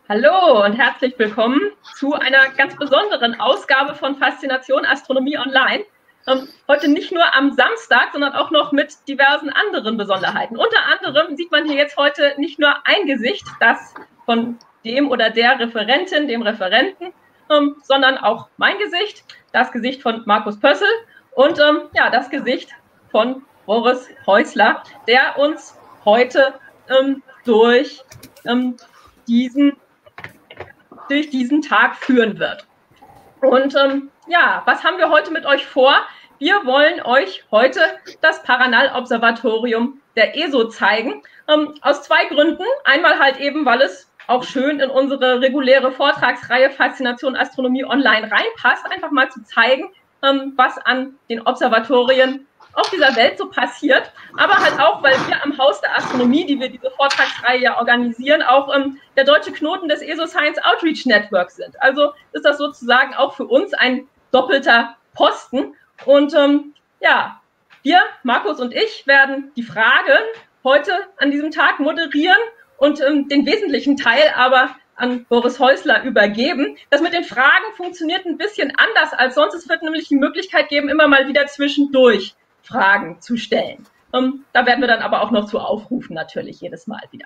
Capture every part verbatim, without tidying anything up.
Hallo und herzlich willkommen zu einer ganz besonderen Ausgabe von Faszination Astronomie Online. Ähm, heute nicht nur am Samstag, sondern auch noch mit diversen anderen Besonderheiten. Unter anderem sieht man hier jetzt heute nicht nur ein Gesicht, das von dem oder der Referentin, dem Referenten, ähm, sondern auch mein Gesicht, das Gesicht von Markus Pössl und ähm, ja, das Gesicht von Boris Häusler, der uns heute ähm, durch ähm, diesen durch diesen Tag führen wird. Und ähm, ja, was haben wir heute mit euch vor? Wir wollen euch heute das Paranal-Observatorium der E S O zeigen, ähm, aus zwei Gründen. Einmal halt eben, weil es auch schön in unsere reguläre Vortragsreihe Faszination Astronomie Online reinpasst, einfach mal zu zeigen, ähm, was an den Observatorien auf dieser Welt so passiert, aber halt auch, weil wir am Haus der Astronomie, die wir diese Vortragsreihe ja organisieren, auch ähm, der deutsche Knoten des E S O Science Outreach Network sind. Also ist das sozusagen auch für uns ein doppelter Posten. Und ähm, ja, wir, Markus und ich, werden die Fragen heute an diesem Tag moderieren und ähm, den wesentlichen Teil aber an Boris Häusler übergeben. Das mit den Fragen funktioniert ein bisschen anders als sonst. Es wird nämlich die Möglichkeit geben, immer mal wieder zwischendurch Fragen zu stellen. Um, da werden wir dann aber auch noch zu aufrufen, natürlich jedes Mal wieder.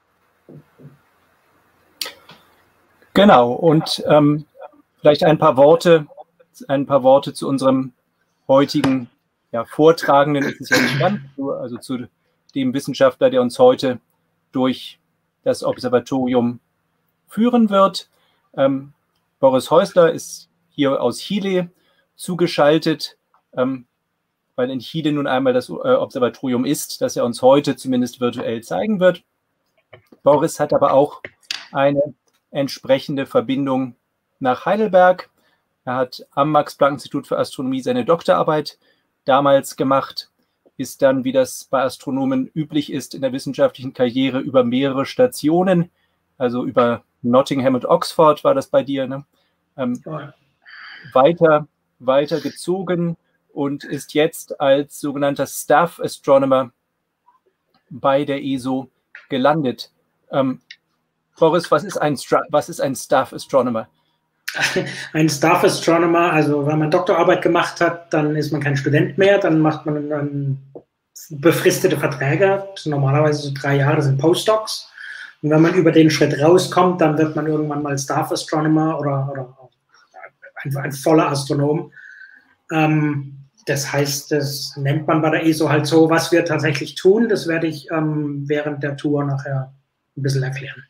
Genau, und ähm, vielleicht ein paar Worte, ein paar Worte zu unserem heutigen ja, Vortragenden, ist es ja nicht ganz, also zu dem Wissenschaftler, der uns heute durch das Observatorium führen wird. Ähm, Boris Häusler ist hier aus Chile zugeschaltet, ähm, weil in Chile nun einmal das äh, Observatorium ist, das er uns heute zumindest virtuell zeigen wird. Boris hat aber auch eine entsprechende Verbindung nach Heidelberg. Er hat am Max-Planck-Institut für Astronomie seine Doktorarbeit damals gemacht, ist dann, wie das bei Astronomen üblich ist, in der wissenschaftlichen Karriere über mehrere Stationen, also über Nottingham und Oxford war das bei dir, ne? ähm, weiter, weiter gezogen und ist jetzt als sogenannter Staff Astronomer bei der E S O gelandet. Ähm, Boris, was ist ein, was ist ein Staff Astronomer? Ein Staff Astronomer, also wenn man Doktorarbeit gemacht hat, dann ist man kein Student mehr, dann macht man dann befristete Verträge, das sind normalerweise so drei Jahre, das sind Postdocs. Und wenn man über den Schritt rauskommt, dann wird man irgendwann mal Staff Astronomer oder, oder ein, ein voller Astronom. Ähm, das heißt, das nennt man bei der E S O halt so, was wir tatsächlich tun. Das werde ich ähm, während der Tour nachher ein bisschen erklären.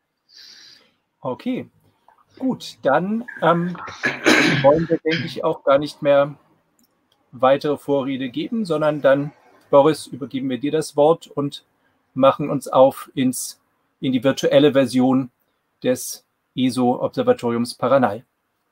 Okay, gut, dann ähm, wollen wir, denke ich, auch gar nicht mehr weitere Vorrede geben, sondern dann, Boris, übergeben wir dir das Wort und machen uns auf ins, in die virtuelle Version des E S O-Observatoriums Paranal.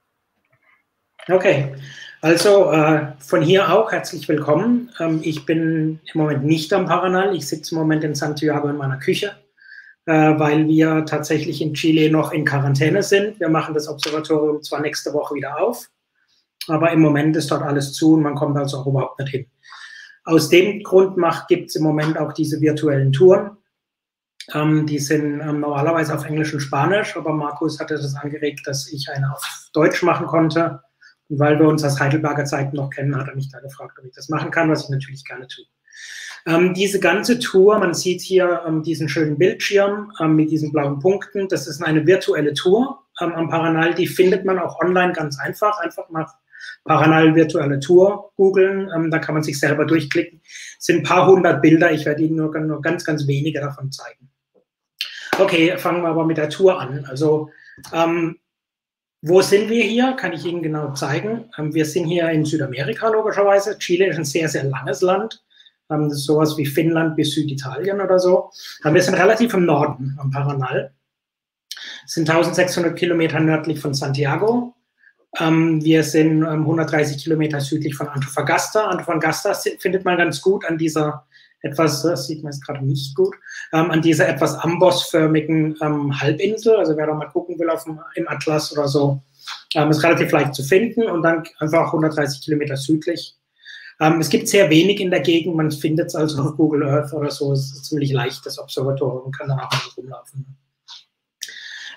Okay, also äh, von hier auch herzlich willkommen. Ähm, ich bin im Moment nicht am Paranal, ich sitze im Moment in Santiago in meiner Küche, äh, weil wir tatsächlich in Chile noch in Quarantäne sind. Wir machen das Observatorium zwar nächste Woche wieder auf, aber im Moment ist dort alles zu und man kommt also auch überhaupt nicht hin. Aus dem Grund gibt es im Moment auch diese virtuellen Touren. Ähm, die sind ähm, normalerweise auf Englisch und Spanisch, aber Markus hatte das angeregt, dass ich eine auf Deutsch machen konnte. Und weil wir uns aus Heidelberger Zeiten noch kennen, hat er mich da gefragt, ob ich das machen kann, was ich natürlich gerne tue. Ähm, diese ganze Tour, man sieht hier ähm, diesen schönen Bildschirm ähm, mit diesen blauen Punkten, das ist eine virtuelle Tour ähm, am Paranal, die findet man auch online ganz einfach, einfach nach Paranal virtuelle Tour googeln, ähm, da kann man sich selber durchklicken. Es sind ein paar hundert Bilder, ich werde Ihnen nur, nur ganz, ganz wenige davon zeigen. Okay, fangen wir aber mit der Tour an. Also, ähm, wo sind wir hier? Kann ich Ihnen genau zeigen. Ähm, wir sind hier in Südamerika logischerweise. Chile ist ein sehr, sehr langes Land. Ähm, das ist sowas wie Finnland bis Süditalien oder so. Aber wir sind relativ im Norden am Paranal. Es sind eintausendsechshundert Kilometer nördlich von Santiago. Ähm, wir sind ähm, hundertdreißig Kilometer südlich von Antofagasta. Antofagasta findet man ganz gut an dieser etwas, das sieht man jetzt gerade nicht gut, ähm, an dieser etwas ambossförmigen ähm, Halbinsel. Also wer da mal gucken will auf dem, im Atlas oder so, ähm, ist relativ leicht zu finden und dann einfach hundertdreißig Kilometer südlich. Ähm, es gibt sehr wenig in der Gegend, man findet es also auf Google Earth oder so, es ist ziemlich leicht, das Observatorium kann da auch rumlaufen.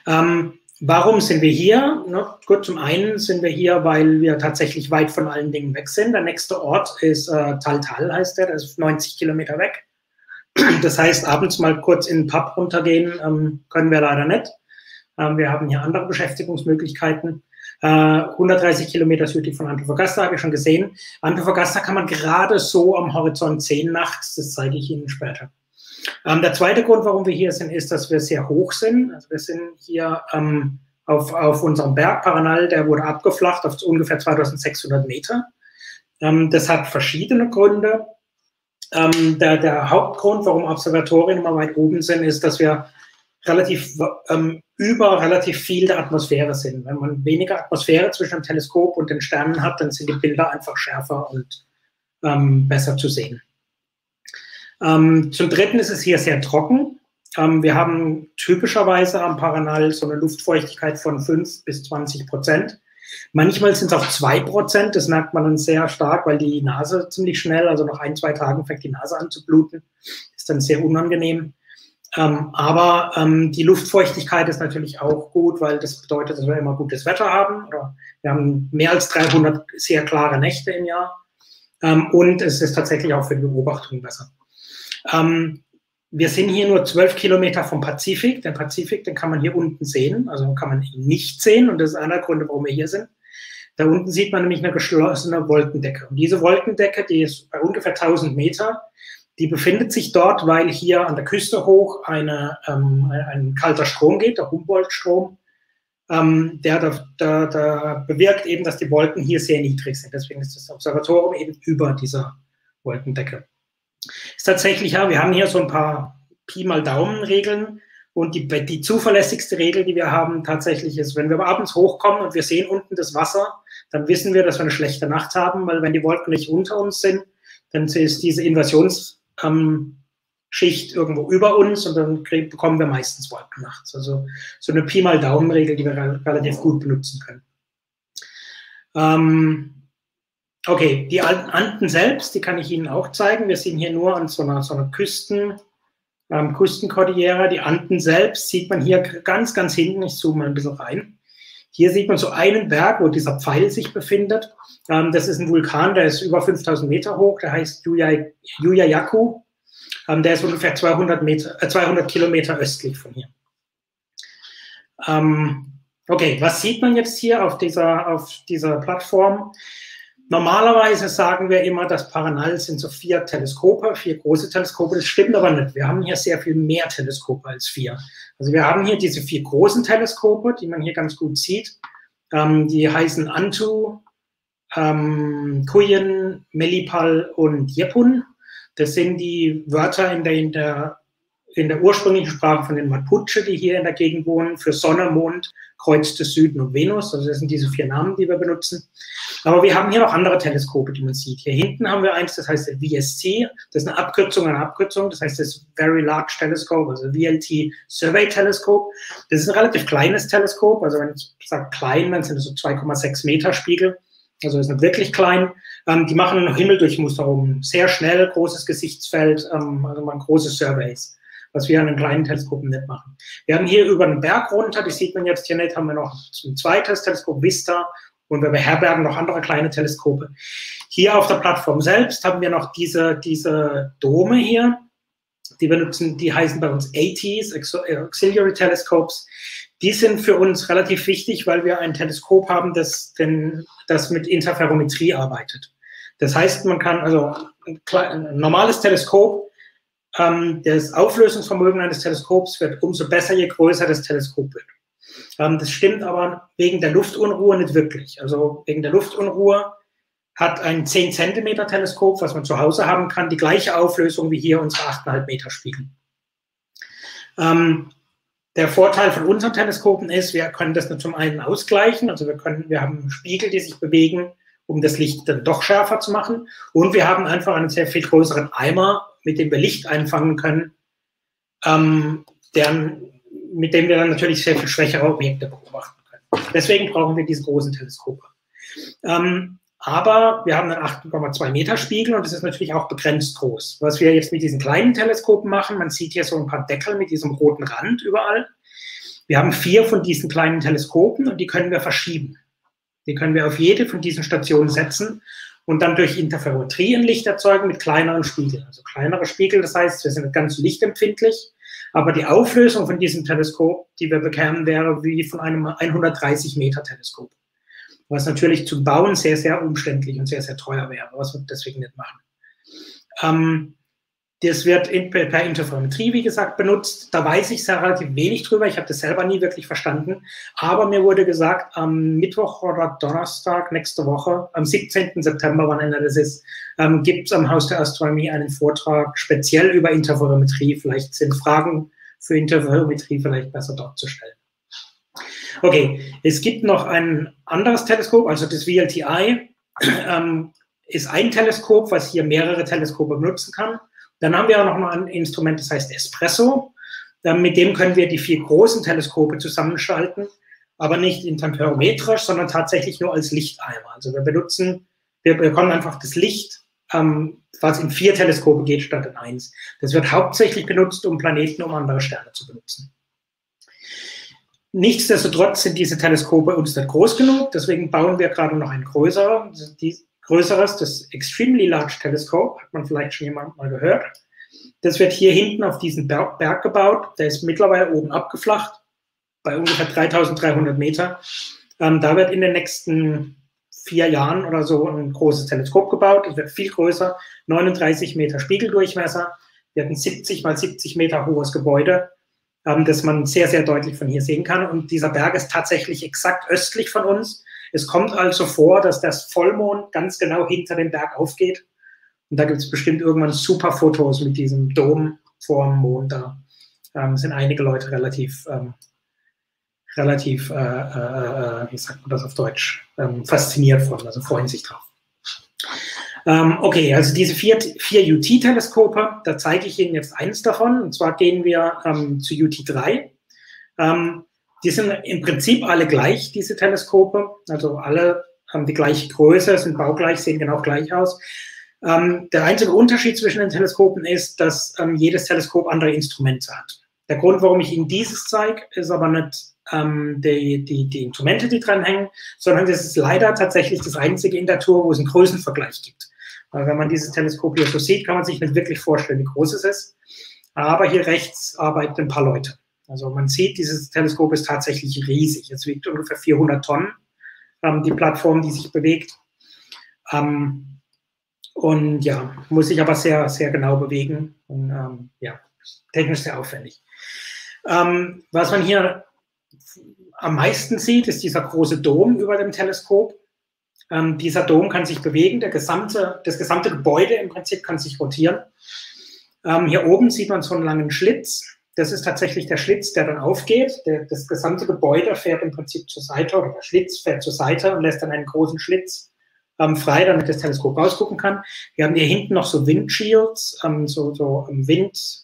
Ähm, warum sind wir hier? Na, gut, zum einen sind wir hier, weil wir tatsächlich weit von allen Dingen weg sind. Der nächste Ort ist äh, Tal Tal, heißt der, das ist neunzig Kilometer weg. Das heißt, abends mal kurz in den Pub runtergehen ähm, können wir leider nicht. Ähm, wir haben hier andere Beschäftigungsmöglichkeiten. Äh, hundertdreißig Kilometer südlich von Antofagasta habe ich schon gesehen. Antofagasta kann man gerade so am Horizont sehen nachts, das zeige ich Ihnen später. Ähm, der zweite Grund, warum wir hier sind, ist, dass wir sehr hoch sind. Also wir sind hier ähm, auf, auf unserem Berg Paranal, der wurde abgeflacht auf ungefähr zweitausendsechshundert Meter. Ähm, das hat verschiedene Gründe. Ähm, der, der Hauptgrund, warum Observatorien immer weit oben sind, ist, dass wir relativ ähm, über relativ viel der Atmosphäre sind. Wenn man weniger Atmosphäre zwischen dem Teleskop und den Sternen hat, dann sind die Bilder einfach schärfer und ähm, besser zu sehen. Ähm, zum Dritten ist es hier sehr trocken. Ähm, wir haben typischerweise am Paranal so eine Luftfeuchtigkeit von fünf bis zwanzig Prozent. Manchmal sind es auch zwei Prozent, das merkt man dann sehr stark, weil die Nase ziemlich schnell, also nach ein, zwei Tagen fängt die Nase an zu bluten. Ist dann sehr unangenehm. Ähm, aber ähm, die Luftfeuchtigkeit ist natürlich auch gut, weil das bedeutet, dass wir immer gutes Wetter haben. Oder wir haben mehr als dreihundert sehr klare Nächte im Jahr. Ähm, und es ist tatsächlich auch für die Beobachtung besser. Ähm, wir sind hier nur zwölf Kilometer vom Pazifik. Den Pazifik, den kann man hier unten sehen, also kann man ihn nicht sehen. Und das ist einer der Gründe, warum wir hier sind. Da unten sieht man nämlich eine geschlossene Wolkendecke. Und diese Wolkendecke, die ist bei ungefähr tausend Meter, die befindet sich dort, weil hier an der Küste hoch eine, ähm, ein kalter Strom geht, der Humboldt-Strom, ähm, der da, da, da bewirkt eben, dass die Wolken hier sehr niedrig sind. Deswegen ist das Observatorium eben über dieser Wolkendecke. Ist tatsächlich, ja, wir haben hier so ein paar Pi mal Daumen-Regeln und die, die zuverlässigste Regel, die wir haben, tatsächlich ist, wenn wir abends hochkommen und wir sehen unten das Wasser, dann wissen wir, dass wir eine schlechte Nacht haben, weil wenn die Wolken nicht unter uns sind, dann ist diese Invasionsschicht ähm, irgendwo über uns und dann krieg, bekommen wir meistens Wolken nachts. Also so eine Pi mal Daumen-Regel, die wir re relativ gut benutzen können. Ähm, Okay, die Anden selbst, die kann ich Ihnen auch zeigen. Wir sind hier nur an so einer, so einer Küsten, ähm, Küstenkordillere. Die Anden selbst sieht man hier ganz, ganz hinten. Ich zoome mal ein bisschen rein. Hier sieht man so einen Berg, wo dieser Pfeil sich befindet. Ähm, das ist ein Vulkan, der ist über fünftausend Meter hoch. Der heißt Yuyayakku. Ähm, der ist ungefähr zweihundert, Meter, äh, zweihundert Kilometer östlich von hier. Ähm, okay, was sieht man jetzt hier auf dieser, auf dieser Plattform? Normalerweise sagen wir immer, das Paranal sind so vier Teleskope, vier große Teleskope. Das stimmt aber nicht. Wir haben hier sehr viel mehr Teleskope als vier. Also wir haben hier diese vier großen Teleskope, die man hier ganz gut sieht. Ähm, die heißen Antu, ähm, Kuyen, Melipal und Yepun. Das sind die Wörter in der, in der, in der ursprünglichen Sprache von den Mapuche, die hier in der Gegend wohnen, für Sonne, Mond, Kreuz des Süden und Venus. Also das sind diese vier Namen, die wir benutzen. Aber wir haben hier noch andere Teleskope, die man sieht. Hier hinten haben wir eins, das heißt V S T. Das ist eine Abkürzung einer Abkürzung. Das heißt das Very Large Telescope, also V L T Survey Telescope. Das ist ein relativ kleines Teleskop. Also wenn ich sage klein, dann sind es so zwei Komma sechs Meter Spiegel. Also ist nicht wirklich klein. Ähm, die machen eine Himmeldurchmusterung. Sehr schnell, großes Gesichtsfeld, ähm, also man große Surveys, was wir an den kleinen Teleskopen nicht machen. Wir haben hier über den Berg runter, die sieht man jetzt hier nicht, haben wir noch ein zweites Teleskop, Vista, und wir beherbergen noch andere kleine Teleskope. Hier auf der Plattform selbst haben wir noch diese, diese Dome hier, die wir nutzen, die heißen bei uns A Ts, Auxiliary Telescopes. Die sind für uns relativ wichtig, weil wir ein Teleskop haben, das, den, das mit Interferometrie arbeitet. Das heißt, man kann, also ein, ein normales Teleskop, ähm, das Auflösungsvermögen eines Teleskops wird umso besser, je größer das Teleskop wird. Ähm, das stimmt aber wegen der Luftunruhe nicht wirklich. Also wegen der Luftunruhe hat ein zehn Zentimeter Teleskop, was man zu Hause haben kann, die gleiche Auflösung wie hier unsere acht Komma fünf Meter Spiegel. Ähm, der Vorteil von unseren Teleskopen ist, wir können das nur zum einen ausgleichen, also wir, können, wir haben Spiegel, die sich bewegen, um das Licht dann doch schärfer zu machen, und wir haben einfach einen sehr viel größeren Eimer, mit dem wir Licht einfangen können, ähm, deren mit dem wir dann natürlich sehr viel schwächere Objekte beobachten können. Deswegen brauchen wir diese großen Teleskope. Ähm, aber wir haben einen acht Komma zwei Meter Spiegel und das ist natürlich auch begrenzt groß. Was wir jetzt mit diesen kleinen Teleskopen machen, man sieht hier so ein paar Deckel mit diesem roten Rand überall. Wir haben vier von diesen kleinen Teleskopen und die können wir verschieben. Die können wir auf jede von diesen Stationen setzen und dann durch Interferometrie ein Licht erzeugen mit kleineren Spiegeln. Also kleinere Spiegel, das heißt, wir sind nicht ganz lichtempfindlich, aber die Auflösung von diesem Teleskop, die wir bekämen, wäre wie von einem hundertdreißig Meter Teleskop. Was natürlich zum Bauen sehr, sehr umständlich und sehr, sehr teuer wäre, was wir deswegen nicht machen. Ähm, das wird in, per Interferometrie, wie gesagt, benutzt. Da weiß ich sehr relativ wenig drüber. Ich habe das selber nie wirklich verstanden. Aber mir wurde gesagt, am Mittwoch oder Donnerstag nächste Woche, am siebzehnten September, wann immer das ist, ähm, gibt es am Haus der Astronomie einen Vortrag speziell über Interferometrie. Vielleicht sind Fragen für Interferometrie vielleicht besser dort zu stellen. Okay, es gibt noch ein anderes Teleskop, also das V L T I ähm, ist ein Teleskop, was hier mehrere Teleskope benutzen kann. Dann haben wir auch noch mal ein Instrument, das heißt Espresso. Ähm, mit dem können wir die vier großen Teleskope zusammenschalten, aber nicht interferometrisch, sondern tatsächlich nur als Lichteimer. Also wir benutzen, wir bekommen einfach das Licht, ähm, was in vier Teleskope geht, statt in eins. Das wird hauptsächlich benutzt, um Planeten, um andere Sterne zu benutzen. Nichtsdestotrotz sind diese Teleskope uns nicht groß genug, deswegen bauen wir gerade noch ein größerer, die, größeres, das Extremely Large Telescope, hat man vielleicht schon jemand mal gehört. Das wird hier hinten auf diesen Berg, Berg gebaut, der ist mittlerweile oben abgeflacht, bei ungefähr dreitausenddreihundert Meter. Ähm, da wird in den nächsten vier Jahren oder so ein großes Teleskop gebaut, das wird viel größer, neununddreißig Meter Spiegeldurchmesser, wir hatten siebzig mal siebzig Meter hohes Gebäude, das man sehr, sehr deutlich von hier sehen kann. Und dieser Berg ist tatsächlich exakt östlich von uns. Es kommt also vor, dass das Vollmond ganz genau hinter dem Berg aufgeht. Und da gibt es bestimmt irgendwann super Fotos mit diesem Dom vor dem Mond. Da ähm, sind einige Leute relativ, ähm, relativ, äh, äh, wie sagt man das auf Deutsch, ähm, fasziniert von, also freuen sich drauf. Ähm, okay, also diese vier, vier U T-Teleskope, da zeige ich Ihnen jetzt eins davon, und zwar gehen wir ähm, zu U T drei. Ähm, die sind im Prinzip alle gleich, diese Teleskope, also alle haben die gleiche Größe, sind baugleich, sehen genau gleich aus. Ähm, der einzige Unterschied zwischen den Teleskopen ist, dass ähm, jedes Teleskop andere Instrumente hat. Der Grund, warum ich Ihnen dieses zeige, ist aber nicht ähm, die, die, die Instrumente, die dranhängen, sondern das ist leider tatsächlich das einzige in der Tour, wo es einen Größenvergleich gibt. Weil wenn man dieses Teleskop hier so sieht, kann man sich nicht wirklich vorstellen, wie groß es ist. Aber hier rechts arbeiten ein paar Leute. Also man sieht, dieses Teleskop ist tatsächlich riesig. Es wiegt ungefähr vierhundert Tonnen, ähm, die Plattform, die sich bewegt. Ähm, und ja, muss sich aber sehr, sehr genau bewegen. Und ähm, ja, technisch sehr aufwendig. Ähm, was man hier am meisten sieht, ist dieser große Dom über dem Teleskop. Ähm, dieser Dom kann sich bewegen, der gesamte, das gesamte Gebäude im Prinzip kann sich rotieren. Ähm, hier oben sieht man so einen langen Schlitz. Das ist tatsächlich der Schlitz, der dann aufgeht. Der, das gesamte Gebäude fährt im Prinzip zur Seite, oder der Schlitz fährt zur Seite und lässt dann einen großen Schlitz ähm, frei, damit das Teleskop rausgucken kann. Wir haben hier hinten noch so Windshields, ähm, so, so ähm, Wind,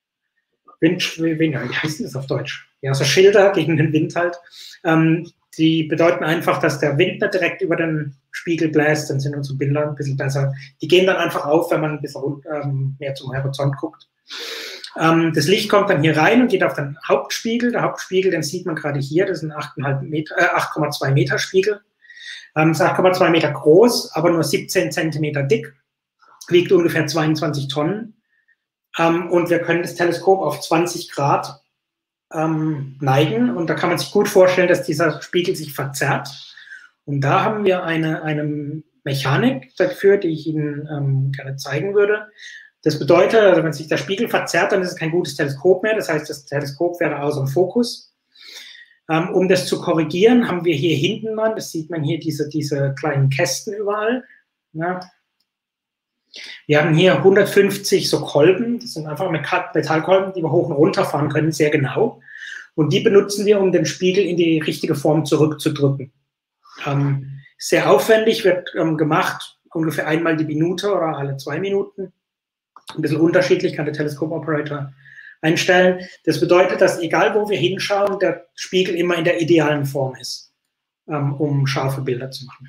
Wind, Wind, wie heißt das auf Deutsch? Ja, so Schilder gegen den Wind halt. Ähm, die bedeuten einfach, dass der Wind nicht direkt über den Spiegel bläst, dann sind unsere Bilder ein bisschen besser. Die gehen dann einfach auf, wenn man ein bisschen ähm, mehr zum Horizont guckt. Ähm, das Licht kommt dann hier rein und geht auf den Hauptspiegel. Der Hauptspiegel, den sieht man gerade hier, das ist ein acht Komma zwei Meter Spiegel. Ähm, ist acht Komma zwei Meter groß, aber nur siebzehn Zentimeter dick, wiegt ungefähr zweiundzwanzig Tonnen. Ähm, und wir können das Teleskop auf zwanzig Grad ähm, neigen und da kann man sich gut vorstellen, dass dieser Spiegel sich verzerrt. Und da haben wir eine, eine Mechanik dafür, die ich Ihnen ähm, gerne zeigen würde. Das bedeutet, also wenn sich der Spiegel verzerrt, dann ist es kein gutes Teleskop mehr. Das heißt, das Teleskop wäre außer dem Fokus. Ähm, um das zu korrigieren, haben wir hier hinten mal, das sieht man hier, diese, diese kleinen Kästen überall. Ja. Wir haben hier hundertfünfzig so Kolben, das sind einfach Metallkolben, die wir hoch und runter fahren können, sehr genau. Und die benutzen wir, um den Spiegel in die richtige Form zurückzudrücken. Ähm, sehr aufwendig, wird ähm, gemacht, ungefähr einmal die Minute oder alle zwei Minuten. Ein bisschen unterschiedlich, kann der Teleskop-Operator einstellen. Das bedeutet, dass egal wo wir hinschauen, der Spiegel immer in der idealen Form ist, ähm, um scharfe Bilder zu machen.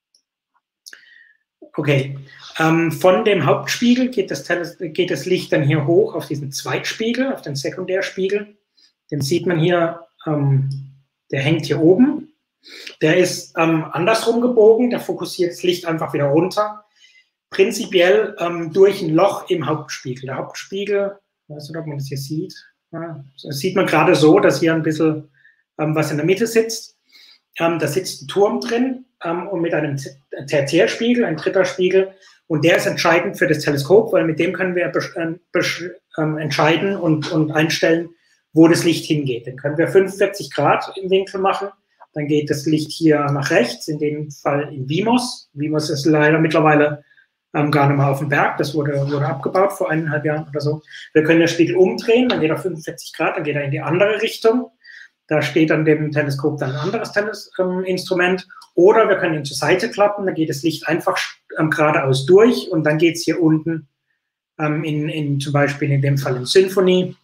Okay, ähm, von dem Hauptspiegel geht das, geht das Licht dann hier hoch auf diesen Zweitspiegel, auf den Sekundärspiegel. Den sieht man hier ähm, der hängt hier oben. Der ist ähm, andersrum gebogen, der fokussiert das Licht einfach wieder runter. Prinzipiell ähm, durch ein Loch im Hauptspiegel. Der Hauptspiegel, ich weiß nicht, ob man das hier sieht, ja, das sieht man gerade so, dass hier ein bisschen ähm, was in der Mitte sitzt. Ähm, da sitzt ein Turm drin ähm, und mit einem Tertiärspiegel, ein dritter Spiegel. Und der ist entscheidend für das Teleskop, weil mit dem können wir äh, entscheiden und, und einstellen, wo das Licht hingeht. Dann können wir fünfundvierzig Grad im Winkel machen. Dann geht das Licht hier nach rechts, in dem Fall in VIMOS. VIMOS ist leider mittlerweile ähm, gar nicht mehr auf dem Berg. Das wurde, wurde abgebaut vor eineinhalb Jahren oder so. Wir können den Spiegel umdrehen, dann geht er fünfundvierzig Grad, dann geht er in die andere Richtung. Da steht an dem Teleskop dann ein anderes Teles ähm, Instrument. Oder wir können ihn zur Seite klappen, dann geht das Licht einfach ähm, geradeaus durch und dann geht es hier unten ähm, in, in zum Beispiel in dem Fall in Symphony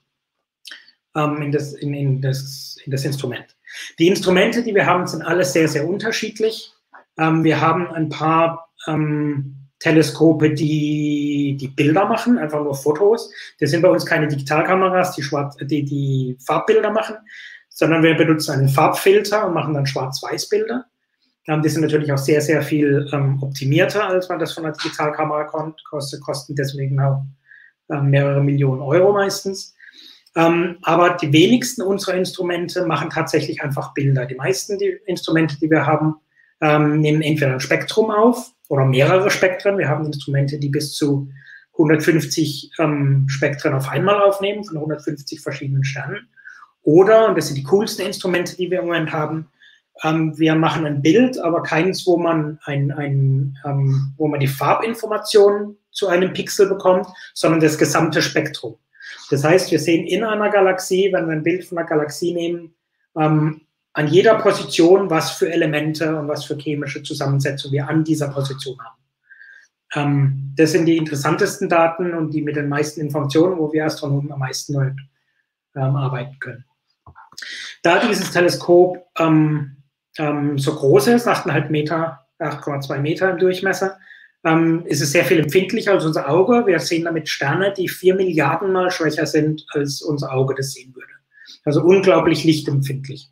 ähm, in, das, in, in, das, in das Instrument. Die Instrumente, die wir haben, sind alle sehr, sehr unterschiedlich. Ähm, wir haben ein paar ähm, Teleskope, die, die Bilder machen, einfach nur Fotos. Das sind bei uns keine Digitalkameras, die, schwarz, die, die Farbbilder machen, sondern wir benutzen einen Farbfilter und machen dann Schwarz-Weiß-Bilder. Ähm, die sind natürlich auch sehr, sehr viel ähm, optimierter, als man das von einer Digitalkamera kostet, kosten deswegen auch ähm, mehrere Millionen Euro meistens. Ähm, aber die wenigsten unserer Instrumente machen tatsächlich einfach Bilder. Die meisten die Instrumente, die wir haben, ähm, nehmen entweder ein Spektrum auf oder mehrere Spektren. Wir haben Instrumente, die bis zu hundertfünfzig ähm, Spektren auf einmal aufnehmen, von hundertfünfzig verschiedenen Sternen. Oder, und das sind die coolsten Instrumente, die wir im Moment haben, ähm, wir machen ein Bild, aber keins, wo man, ein, ein, ähm, wo man die Farbinformationen zu einem Pixel bekommt, sondern das gesamte Spektrum. Das heißt, wir sehen in einer Galaxie, wenn wir ein Bild von einer Galaxie nehmen, ähm, an jeder Position, was für Elemente und was für chemische Zusammensetzung wir an dieser Position haben. Ähm, das sind die interessantesten Daten und die mit den meisten Informationen, wo wir Astronomen am meisten damit ähm, arbeiten können. Da dieses Teleskop ähm, ähm, so groß ist, acht Komma fünf Meter, acht Komma zwei Meter im Durchmesser, ähm, ist es sehr viel empfindlicher als unser Auge. Wir sehen damit Sterne, die vier Milliarden Mal schwächer sind, als unser Auge das sehen würde. Also unglaublich lichtempfindlich.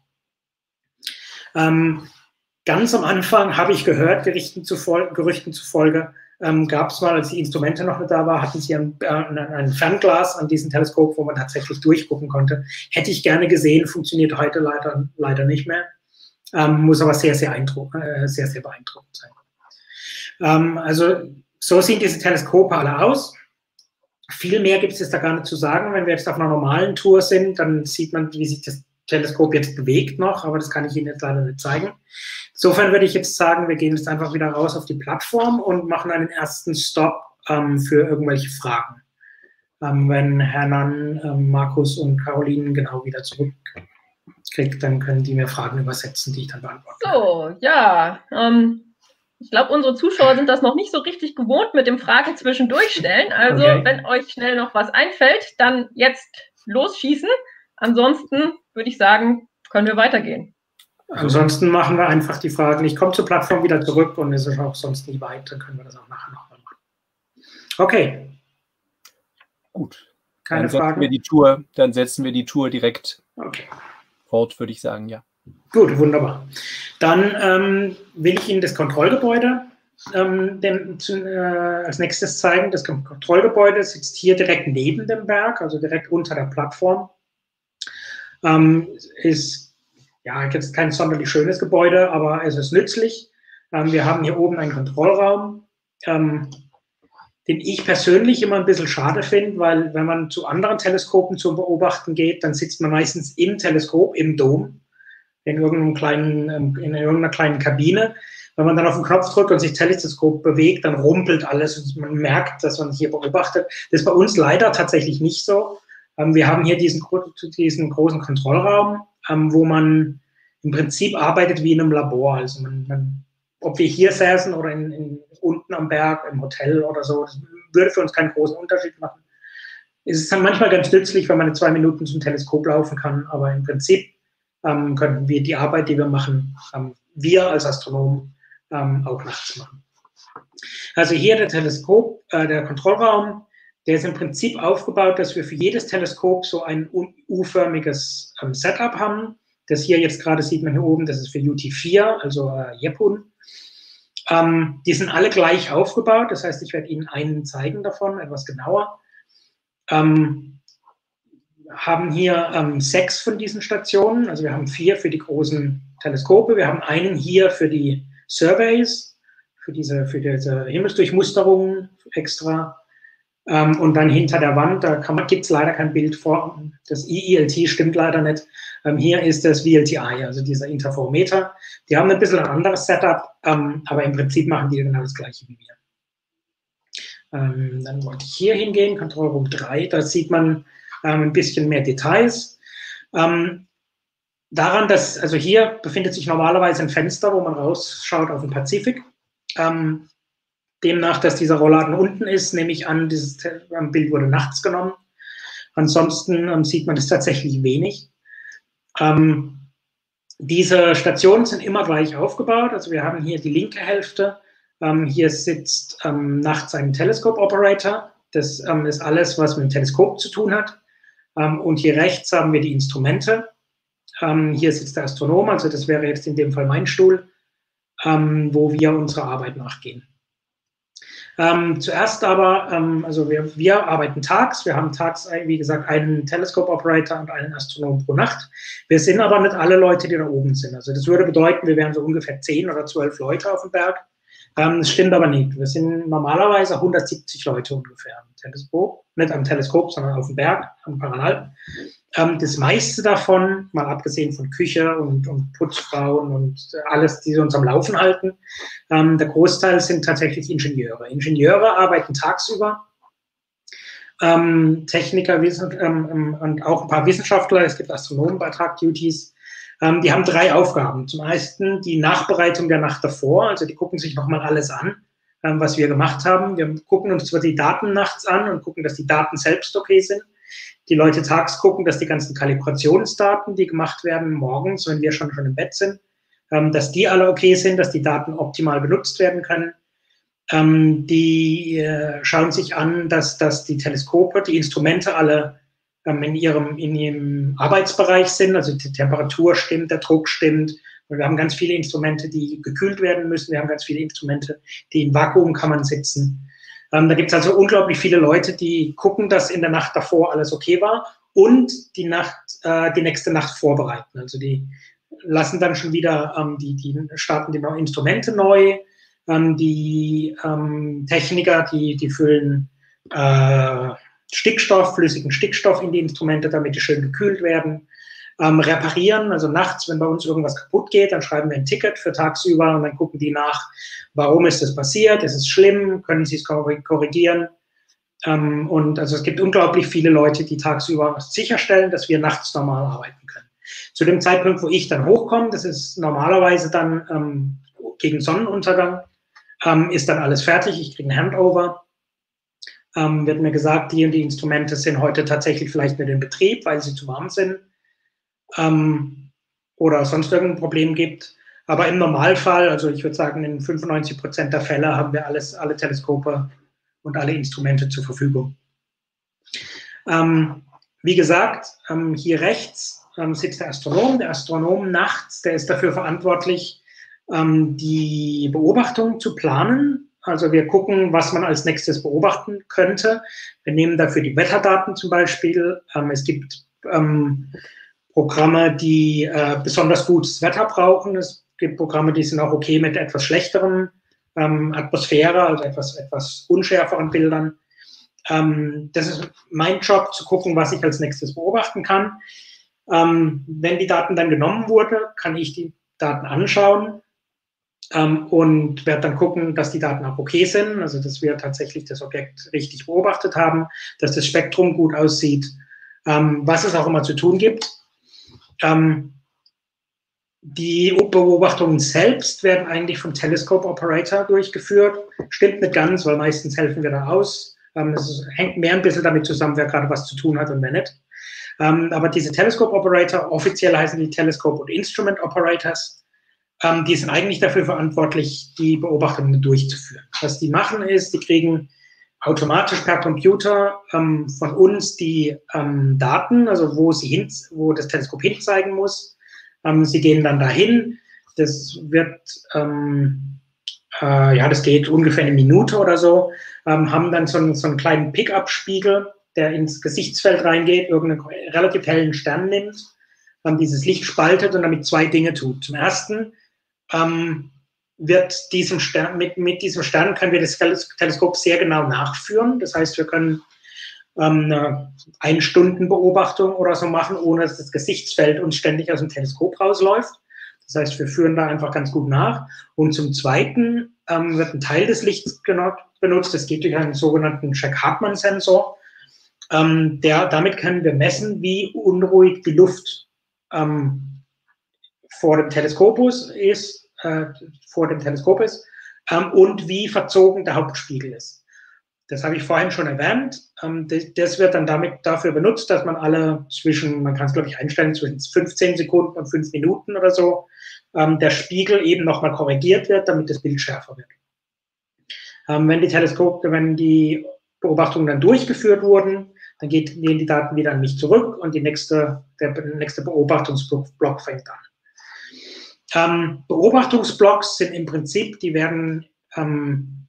Ähm, ganz am Anfang habe ich gehört, Gerüchten zufolge, Gerüchten zufolge ähm, gab es mal, als die Instrumente noch nicht da waren, hatten sie ein, äh, ein Fernglas an diesem Teleskop, wo man tatsächlich durchgucken konnte. Hätte ich gerne gesehen, funktioniert heute leider, leider nicht mehr. Ähm, muss aber sehr, sehr, äh, sehr, sehr beeindruckend sein. Ähm, also so sehen diese Teleskope alle aus. Viel mehr gibt es jetzt da gar nicht zu sagen. Wenn wir jetzt auf einer normalen Tour sind, dann sieht man, wie sich das Teleskop jetzt bewegt noch, aber das kann ich Ihnen jetzt leider nicht zeigen. Insofern würde ich jetzt sagen, wir gehen jetzt einfach wieder raus auf die Plattform und machen einen ersten Stop ähm, für irgendwelche Fragen. Ähm, wenn Herr Nann, ähm, Markus und Caroline genau wieder zurückkriegt, dann können die mir Fragen übersetzen, die ich dann beantworte. So, ja, ähm, ich glaube, unsere Zuschauer sind das noch nicht so richtig gewohnt mit dem Fragen zwischendurch stellen. Also, okay, wenn euch schnell noch was einfällt, dann jetzt losschießen. Ansonsten würde ich sagen, können wir weitergehen. Ansonsten machen wir einfach die Fragen. Ich komme zur Plattform wieder zurück und es ist auch sonst nicht weit, dann können wir das auch nachher nochmal machen. Okay. Gut. Keine dann setzen Fragen? Wir die Tour, dann setzen wir die Tour direkt okay. fort, würde ich sagen, ja. Gut, wunderbar. Dann ähm, will ich Ihnen das Kontrollgebäude ähm, dem, äh, als nächstes zeigen. Das Kontrollgebäude sitzt hier direkt neben dem Berg, also direkt unter der Plattform. Ähm, ist ja jetzt kein sonderlich schönes Gebäude, aber es ist nützlich. Ähm, wir haben hier oben einen Kontrollraum, ähm, den ich persönlich immer ein bisschen schade finde, weil wenn man zu anderen Teleskopen zum Beobachten geht, dann sitzt man meistens im Teleskop, im Dom, in, irgendeinem kleinen, in irgendeiner kleinen Kabine. Wenn man dann auf den Knopf drückt und sich das Teleskop bewegt, dann rumpelt alles und man merkt, dass man hier beobachtet. Das ist bei uns leider tatsächlich nicht so. Wir haben hier diesen, diesen großen Kontrollraum, wo man im Prinzip arbeitet wie in einem Labor. Also man, man, ob wir hier säßen oder in, in, unten am Berg, im Hotel oder so, das würde für uns keinen großen Unterschied machen. Es ist dann manchmal ganz nützlich, wenn man in zwei Minuten zum Teleskop laufen kann, aber im Prinzip ähm, könnten wir die Arbeit, die wir machen, ähm, wir als Astronomen ähm, auch nachts machen. Also hier der Teleskop, äh, der Kontrollraum, der ist im Prinzip aufgebaut, dass wir für jedes Teleskop so ein U-förmiges ähm, Setup haben. Das hier jetzt gerade sieht man hier oben, das ist für U T vier, also äh, Yepun. Ähm, die sind alle gleich aufgebaut, das heißt, ich werde Ihnen einen zeigen davon, etwas genauer. Ähm, haben hier ähm, sechs von diesen Stationen, also wir haben vier für die großen Teleskope, wir haben einen hier für die Surveys, für diese, für diese Himmelsdurchmusterungen extra. Ähm, und dann hinter der Wand, da gibt es leider kein Bild vor, das I I L T stimmt leider nicht. Ähm, hier ist das V L T I, also dieser Interferometer. Die haben ein bisschen ein anderes Setup, ähm, aber im Prinzip machen die genau das gleiche wie wir. Ähm, dann wollte ich hier hingehen, Control Room drei, da sieht man ähm, ein bisschen mehr Details. Ähm, daran, dass, also hier befindet sich normalerweise ein Fenster, wo man rausschaut auf den Pazifik. Ähm, demnach, dass dieser Rollladen unten ist, nehme ich an, dieses Bild wurde nachts genommen. Ansonsten ähm, sieht man das tatsächlich wenig. Ähm, diese Stationen sind immer gleich aufgebaut. Also wir haben hier die linke Hälfte. Ähm, hier sitzt ähm, nachts ein Teleskop-Operator. Das ähm, ist alles, was mit dem Teleskop zu tun hat. Ähm, und hier rechts haben wir die Instrumente. Ähm, hier sitzt der Astronom, also das wäre jetzt in dem Fall mein Stuhl, ähm, wo wir unserer Arbeit nachgehen. Ähm, zuerst aber, ähm, also wir, wir arbeiten tags, wir haben tags, wie gesagt, einen Teleskop-Operator und einen Astronom pro Nacht. Wir sind aber nicht alle Leute, die da oben sind. Also das würde bedeuten, wir wären so ungefähr zehn oder zwölf Leute auf dem Berg. Ähm, das stimmt aber nicht. Wir sind normalerweise hundertsiebzig Leute ungefähr am Teleskop. Nicht am Teleskop, sondern auf dem Berg, am Paranal. Ähm, das meiste davon, mal abgesehen von Küche und, und Putzfrauen und alles, die uns am Laufen halten, ähm, der Großteil sind tatsächlich Ingenieure. Ingenieure arbeiten tagsüber, ähm, Techniker Wissen, ähm, und auch ein paar Wissenschaftler, es gibt Astronomen bei Tag-Duties, ähm, die haben drei Aufgaben. Zum einen die Nachbereitung der Nacht davor, also die gucken sich nochmal alles an, ähm, was wir gemacht haben. Wir gucken uns zwar die Daten nachts an und gucken, dass die Daten selbst okay sind. Die Leute tags gucken, dass die ganzen Kalibrationsdaten, die gemacht werden morgens, wenn wir schon, schon im Bett sind, ähm, dass die alle okay sind, dass die Daten optimal benutzt werden können. Ähm, die äh, schauen sich an, dass, dass die Teleskope, die Instrumente alle ähm, in, ihrem, in ihrem Arbeitsbereich sind, also die Temperatur stimmt, der Druck stimmt. Und wir haben ganz viele Instrumente, die gekühlt werden müssen. Wir haben ganz viele Instrumente, die in Vakuumkammern sitzen. Ähm, da gibt es also unglaublich viele Leute, die gucken, dass in der Nacht davor alles okay war und die Nacht, äh, die nächste Nacht vorbereiten. Also die lassen dann schon wieder, ähm, die, die starten die Instrumente neu, ähm, die ähm, Techniker, die, die füllen äh, Stickstoff, flüssigen Stickstoff in die Instrumente, damit die schön gekühlt werden. Ähm, reparieren, also nachts, wenn bei uns irgendwas kaputt geht, dann schreiben wir ein Ticket für tagsüber und dann gucken die nach, warum ist das passiert, ist es schlimm, können sie es korrigieren. Ähm, und also es gibt unglaublich viele Leute, die tagsüber sicherstellen, dass wir nachts normal arbeiten können. Zu dem Zeitpunkt, wo ich dann hochkomme, das ist normalerweise dann ähm, gegen Sonnenuntergang, ähm, ist dann alles fertig, ich kriege ein Handover. Ähm, wird mir gesagt, die und die Instrumente sind heute tatsächlich vielleicht nicht in Betrieb, weil sie zu warm sind. Ähm, oder sonst irgendein Problem gibt. Aber im Normalfall, also ich würde sagen, in fünfundneunzig Prozent der Fälle haben wir alles, alle Teleskope und alle Instrumente zur Verfügung. Ähm, wie gesagt, ähm, hier rechts ähm, sitzt der Astronom. Der Astronom nachts, der ist dafür verantwortlich, ähm, die Beobachtungen zu planen. Also wir gucken, was man als nächstes beobachten könnte. Wir nehmen dafür die Wetterdaten zum Beispiel. Ähm, es gibt ähm, Programme, die äh, besonders gutes Wetter brauchen. Es gibt Programme, die sind auch okay mit etwas schlechterem ähm, Atmosphäre, also etwas, etwas unschärferen Bildern. Ähm, das ist mein Job, zu gucken, was ich als nächstes beobachten kann. Ähm, wenn die Daten dann genommen wurden, kann ich die Daten anschauen ähm, und werde dann gucken, dass die Daten auch okay sind, also dass wir tatsächlich das Objekt richtig beobachtet haben, dass das Spektrum gut aussieht, ähm, was es auch immer zu tun gibt. Ähm, die Beobachtungen selbst werden eigentlich vom Telescope Operator durchgeführt. Stimmt nicht ganz, weil meistens helfen wir da aus. Ähm, das hängt mehr ein bisschen damit zusammen, wer gerade was zu tun hat und wer nicht. Ähm, aber diese Telescope Operator, offiziell heißen die Telescope und Instrument Operators, ähm, die sind eigentlich dafür verantwortlich, die Beobachtungen durchzuführen. Was die machen ist, die kriegen automatisch per Computer ähm, von uns die ähm, Daten, also wo, sie hin, wo das Teleskop hinzeigen muss, Ähm, sie gehen dann dahin. Das wird, ähm, äh, ja, das geht ungefähr eine Minute oder so, ähm, haben dann so einen, so einen kleinen Pick-up-Spiegel, der ins Gesichtsfeld reingeht, irgendeinen relativ hellen Stern nimmt, ähm, dieses Licht spaltet und damit zwei Dinge tut. Zum Ersten ähm, wird diesem Stern, mit, mit diesem Stern können wir das Teleskop sehr genau nachführen. Das heißt, wir können ähm, eine Ein-Stunden-Beobachtung oder so machen, ohne dass das Gesichtsfeld uns ständig aus dem Teleskop rausläuft. Das heißt, wir führen da einfach ganz gut nach. Und zum Zweiten ähm, wird ein Teil des Lichts benutzt. Das geht durch einen sogenannten Jack-Hartmann-Sensor. Ähm, der, damit können wir messen, wie unruhig die Luft ähm, vor dem Teleskopus ist, äh, vor dem Teleskop ist ähm, und wie verzogen der Hauptspiegel ist. Das habe ich vorhin schon erwähnt. Ähm, das, das wird dann damit dafür benutzt, dass man alle zwischen, man kann es glaube ich einstellen, zwischen fünfzehn Sekunden und fünf Minuten oder so, ähm, der Spiegel eben nochmal korrigiert wird, damit das Bild schärfer wird. Ähm, wenn die Teleskope, wenn die Beobachtungen dann durchgeführt wurden, dann geht, gehen die Daten wieder an mich zurück und die nächste, der nächste Beobachtungsblock fängt an. Ähm, Beobachtungsblocks sind im Prinzip, die werden ähm,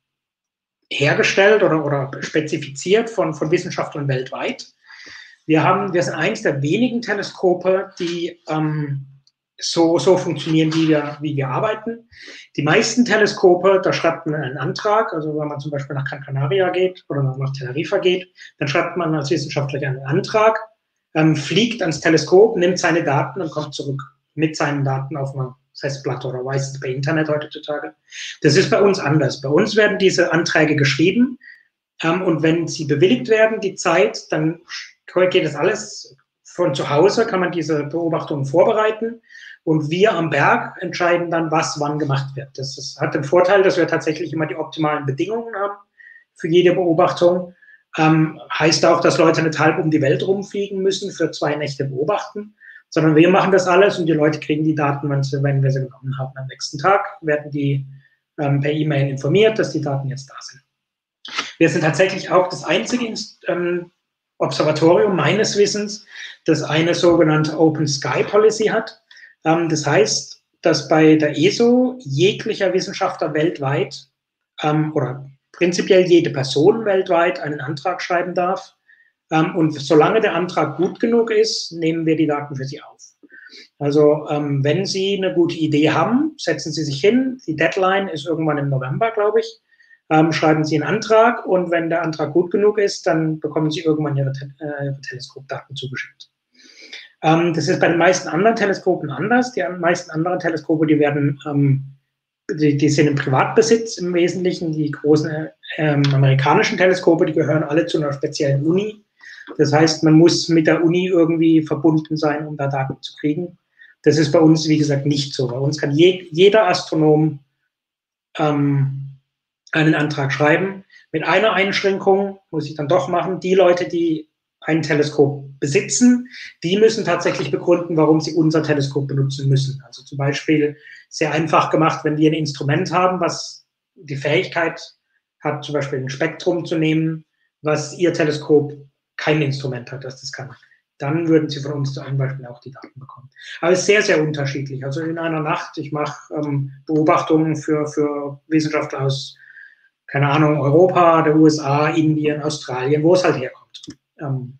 hergestellt oder, oder spezifiziert von, von Wissenschaftlern weltweit. Wir, haben, wir sind eines der wenigen Teleskope, die ähm, so, so funktionieren, wie wir, wie wir arbeiten. Die meisten Teleskope, da schreibt man einen Antrag, also wenn man zum Beispiel nach Gran Canaria geht oder nach Teneriffa geht, dann schreibt man als Wissenschaftler einen Antrag, ähm, fliegt ans Teleskop, nimmt seine Daten und kommt zurück mit seinen Daten auf einer Festplatte oder weiß es bei Internet heutzutage. Das ist bei uns anders. Bei uns werden diese Anträge geschrieben ähm, und wenn sie bewilligt werden, die Zeit, dann geht das alles von zu Hause, kann man diese Beobachtungen vorbereiten und wir am Berg entscheiden dann, was wann gemacht wird. Das ist, hat den Vorteil, dass wir tatsächlich immer die optimalen Bedingungen haben für jede Beobachtung. Ähm, heißt auch, dass Leute nicht halb um die Welt rumfliegen müssen für zwei Nächte beobachten, sondern wir machen das alles und die Leute kriegen die Daten, wenn, sie, wenn wir sie genommen haben. Am nächsten Tag werden die ähm, per E-Mail informiert, dass die Daten jetzt da sind. Wir sind tatsächlich auch das einzige ähm, Observatorium meines Wissens, das eine sogenannte Open Sky Policy hat. Ähm, das heißt, dass bei der E S O jeglicher Wissenschaftler weltweit ähm, oder prinzipiell jede Person weltweit einen Antrag schreiben darf. Ähm, und solange der Antrag gut genug ist, nehmen wir die Daten für Sie auf. Also ähm, wenn Sie eine gute Idee haben, setzen Sie sich hin. Die Deadline ist irgendwann im November, glaube ich. Ähm, schreiben Sie einen Antrag und wenn der Antrag gut genug ist, dann bekommen Sie irgendwann Ihre, Te äh, Ihre Teleskopdaten zugeschickt. Ähm, das ist bei den meisten anderen Teleskopen anders. Die meisten anderen Teleskope, die werden, ähm, die, die sind im Privatbesitz im Wesentlichen. Die großen ähm, amerikanischen Teleskope, die gehören alle zu einer speziellen Uni. Das heißt, man muss mit der Uni irgendwie verbunden sein, um da Daten zu kriegen. Das ist bei uns, wie gesagt, nicht so. Bei uns kann je, jeder Astronom ähm, einen Antrag schreiben. Mit einer Einschränkung muss ich dann doch machen. Die Leute, die ein Teleskop besitzen, die müssen tatsächlich begründen, warum sie unser Teleskop benutzen müssen. Also zum Beispiel sehr einfach gemacht, wenn wir ein Instrument haben, was die Fähigkeit hat, zum Beispiel ein Spektrum zu nehmen, was Ihr Teleskop kein Instrument hat, das das kann. Dann würden Sie von uns zum Beispiel auch die Daten bekommen. Aber es ist sehr, sehr unterschiedlich. Also in einer Nacht, ich mache ähm, Beobachtungen für, für Wissenschaftler aus, keine Ahnung, Europa, der U S A, Indien, Australien, wo es halt herkommt. Ähm,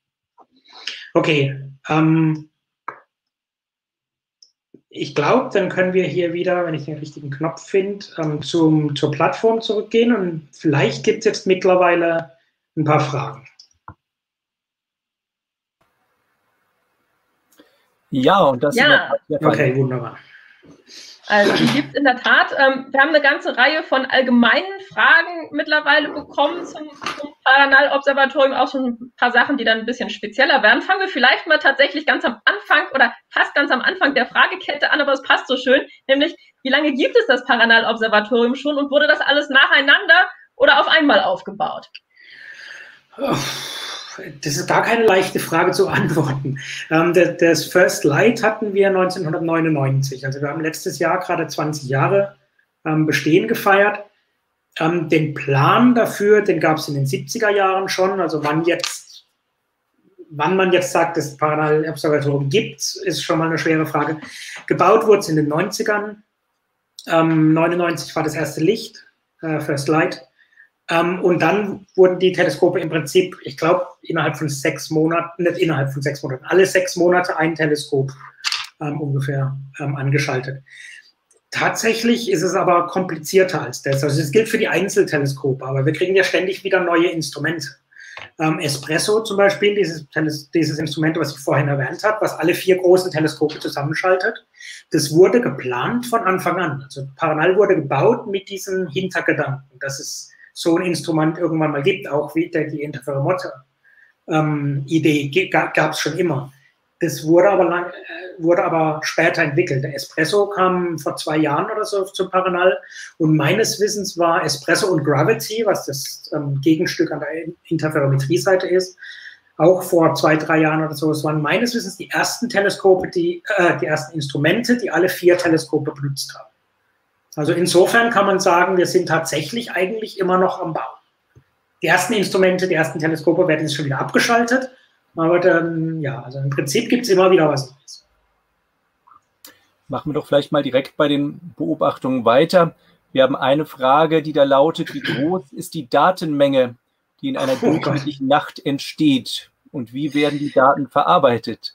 okay. Ähm, ich glaube, dann können wir hier wieder, wenn ich den richtigen Knopf finde, ähm, zum, zur Plattform zurückgehen und vielleicht gibt es jetzt mittlerweile ein paar Fragen. Ja, und das ja. ist der Okay, wunderbar. Also die gibt es in der Tat. Ähm, wir haben eine ganze Reihe von allgemeinen Fragen mittlerweile bekommen zum, zum Paranal-Observatorium, auch schon ein paar Sachen, die dann ein bisschen spezieller werden. Fangen wir vielleicht mal tatsächlich ganz am Anfang oder fast ganz am Anfang der Fragekette an, aber es passt so schön, nämlich wie lange gibt es das Paranal-Observatorium schon und wurde das alles nacheinander oder auf einmal aufgebaut? Oh. Das ist gar keine leichte Frage zu beantworten. Ähm, das First Light hatten wir neunzehnhundertneunundneunzig. Also wir haben letztes Jahr gerade zwanzig Jahre ähm, Bestehen gefeiert. Ähm, den Plan dafür, den gab es in den siebziger Jahren schon. Also wann jetzt wann man jetzt sagt, das Paranal-Observatorium gibt, ist schon mal eine schwere Frage. Gebaut wurde es in den neunzigern. Ähm, neunundneunzig war das erste Licht, äh, First Light. Ähm, und dann wurden die Teleskope im Prinzip, ich glaube, innerhalb von sechs Monaten, nicht innerhalb von sechs Monaten, alle sechs Monate ein Teleskop ähm, ungefähr ähm, angeschaltet. Tatsächlich ist es aber komplizierter als das. Also das gilt für die Einzelteleskope, aber wir kriegen ja ständig wieder neue Instrumente. Ähm, Espresso zum Beispiel, dieses, dieses Instrument, was ich vorhin erwähnt habe, was alle vier großen Teleskope zusammenschaltet, das wurde geplant von Anfang an. Also Paranal wurde gebaut mit diesem Hintergedanken, dass es so ein Instrument irgendwann mal gibt, auch wie der, die Interferometer-Idee ähm, gab es schon immer. Das wurde aber, lang, äh, wurde aber später entwickelt. Der Espresso kam vor zwei Jahren oder so zum Paranal und meines Wissens war Espresso und Gravity, was das ähm, Gegenstück an der Interferometrie-Seite ist, auch vor zwei, drei Jahren oder so. Es waren meines Wissens die ersten Teleskope, die, äh, die ersten Instrumente, die alle vier Teleskope benutzt haben. Also insofern kann man sagen, wir sind tatsächlich eigentlich immer noch am Bau. Die ersten Instrumente, die ersten Teleskope werden jetzt schon wieder abgeschaltet. Aber dann, ja, also im Prinzip gibt es immer wieder was Neues. Machen wir doch vielleicht mal direkt bei den Beobachtungen weiter. Wir haben eine Frage, die da lautet: Wie groß ist die Datenmenge, die in einer durchschnittlichen oh Nacht entsteht? Und wie werden die Daten verarbeitet?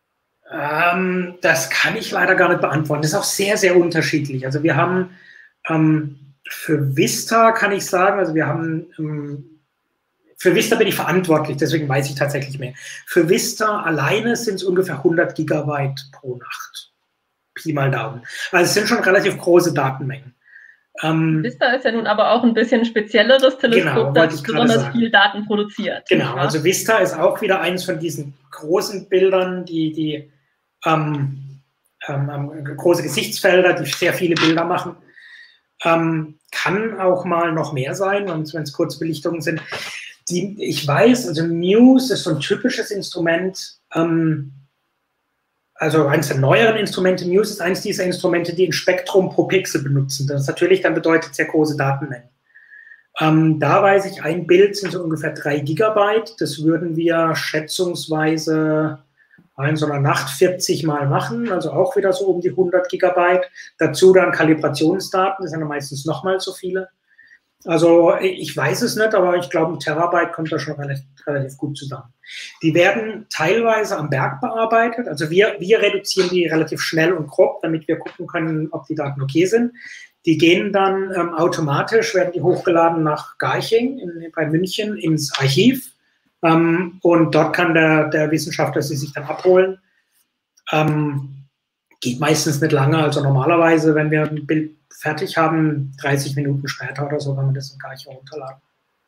Ähm, das kann ich leider gar nicht beantworten. Das ist auch sehr, sehr unterschiedlich. Also wir haben ähm, für Vista, kann ich sagen, also wir haben... Ähm, Für Vista bin ich verantwortlich, deswegen weiß ich tatsächlich mehr. Für Vista alleine sind es ungefähr hundert Gigabyte pro Nacht. Pi mal Daumen. Also es sind schon relativ große Datenmengen. Ähm, Vista ist ja nun aber auch ein bisschen spezielleres Teleskop, genau, das besonders sagen. viel Daten produziert. Genau, also Vista ist auch wieder eines von diesen großen Bildern, die, die ähm, ähm, große Gesichtsfelder, die sehr viele Bilder machen. Ähm, kann auch mal noch mehr sein, wenn es Kurzbelichtungen sind. Die, ich weiß, also Muse ist so ein typisches Instrument, ähm, also eines der neueren Instrumente. Muse ist eines dieser Instrumente, die ein Spektrum pro Pixel benutzen. Das natürlich dann bedeutet sehr große Datenmengen. Ähm, da weiß ich, ein Bild sind so ungefähr drei Gigabyte. Das würden wir schätzungsweise in so einer Nacht vierzig Mal machen, also auch wieder so um die hundert Gigabyte. Dazu dann Kalibrationsdaten, das sind dann meistens nochmal so viele. Also ich weiß es nicht, aber ich glaube, ein Terabyte kommt da schon relativ, relativ gut zusammen. Die werden teilweise am Berg bearbeitet. Also wir, wir reduzieren die relativ schnell und grob, damit wir gucken können, ob die Daten okay sind. Die gehen dann ähm, automatisch, werden die hochgeladen nach Garching in, bei München ins Archiv. Ähm, und dort kann der, der Wissenschaftler sie sich dann abholen. Ähm, geht meistens nicht lange. Also normalerweise, wenn wir ein Bild fertig haben, dreißig Minuten später oder so, kann man das in Garching runterladen.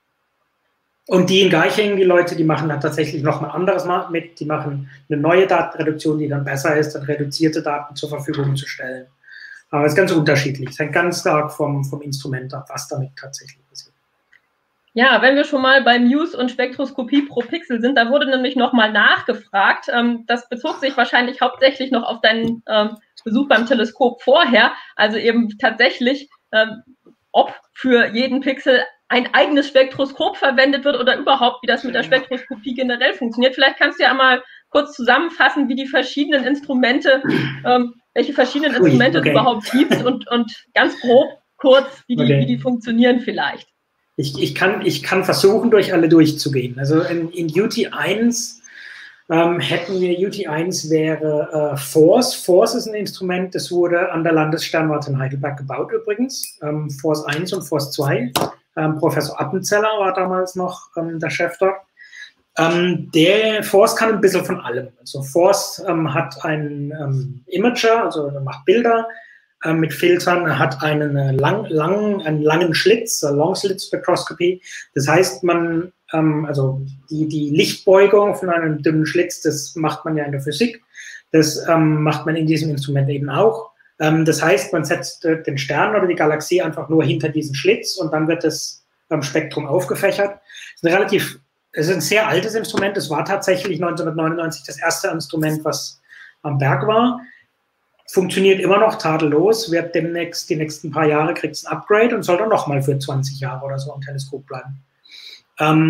Und die in Garching, die Leute, die machen dann tatsächlich noch mal anderes mit. Die machen eine neue Datenreduktion, die dann besser ist, dann reduzierte Daten zur Verfügung zu stellen. Aber es ist ganz unterschiedlich. Es hängt ganz stark vom, vom Instrument ab, was damit tatsächlich passiert. Ja, wenn wir schon mal bei Muse und Spektroskopie pro Pixel sind, da wurde nämlich noch mal nachgefragt. Ähm, das bezog sich wahrscheinlich hauptsächlich noch auf deinen ähm, Besuch beim Teleskop vorher. Also eben tatsächlich, ähm, ob für jeden Pixel ein eigenes Spektroskop verwendet wird oder überhaupt, wie das mit der Spektroskopie generell funktioniert. Vielleicht kannst du ja einmal kurz zusammenfassen, wie die verschiedenen Instrumente, ähm, welche verschiedenen Instrumente okay. es überhaupt gibt und, und ganz grob kurz, wie die, okay. wie die funktionieren vielleicht. Ich, ich, kann, ich kann versuchen, durch alle durchzugehen. Also in, in U T eins ähm, hätten wir, U T eins wäre äh, FORCE. FORCE ist ein Instrument, das wurde an der Landessternwarte in Heidelberg gebaut übrigens. Ähm, FORCE eins und FORCE zwei. Ähm, Professor Appenzeller war damals noch ähm, der Chef dort. Ähm, der FORCE kann ein bisschen von allem. Also FORCE ähm, hat einen ähm, Imager, also er macht Bilder äh, mit Filtern, er hat einen, äh, lang, lang, einen langen Schlitz, äh, Long Slit Spectroscopy. Das heißt, man, ähm, also die, die Lichtbeugung von einem dünnen Schlitz, das macht man ja in der Physik. Das ähm, macht man in diesem Instrument eben auch. Ähm, das heißt, man setzt äh, den Stern oder die Galaxie einfach nur hinter diesen Schlitz und dann wird das ähm, Spektrum aufgefächert. Das ist ein relativ Es ist ein sehr altes Instrument. Es war tatsächlich neunzehnhundertneunundneunzig das erste Instrument, was am Berg war. Funktioniert immer noch tadellos. Wird demnächst, die nächsten paar Jahre, kriegt es ein Upgrade und soll dann nochmal für zwanzig Jahre oder so am Teleskop bleiben. Ähm,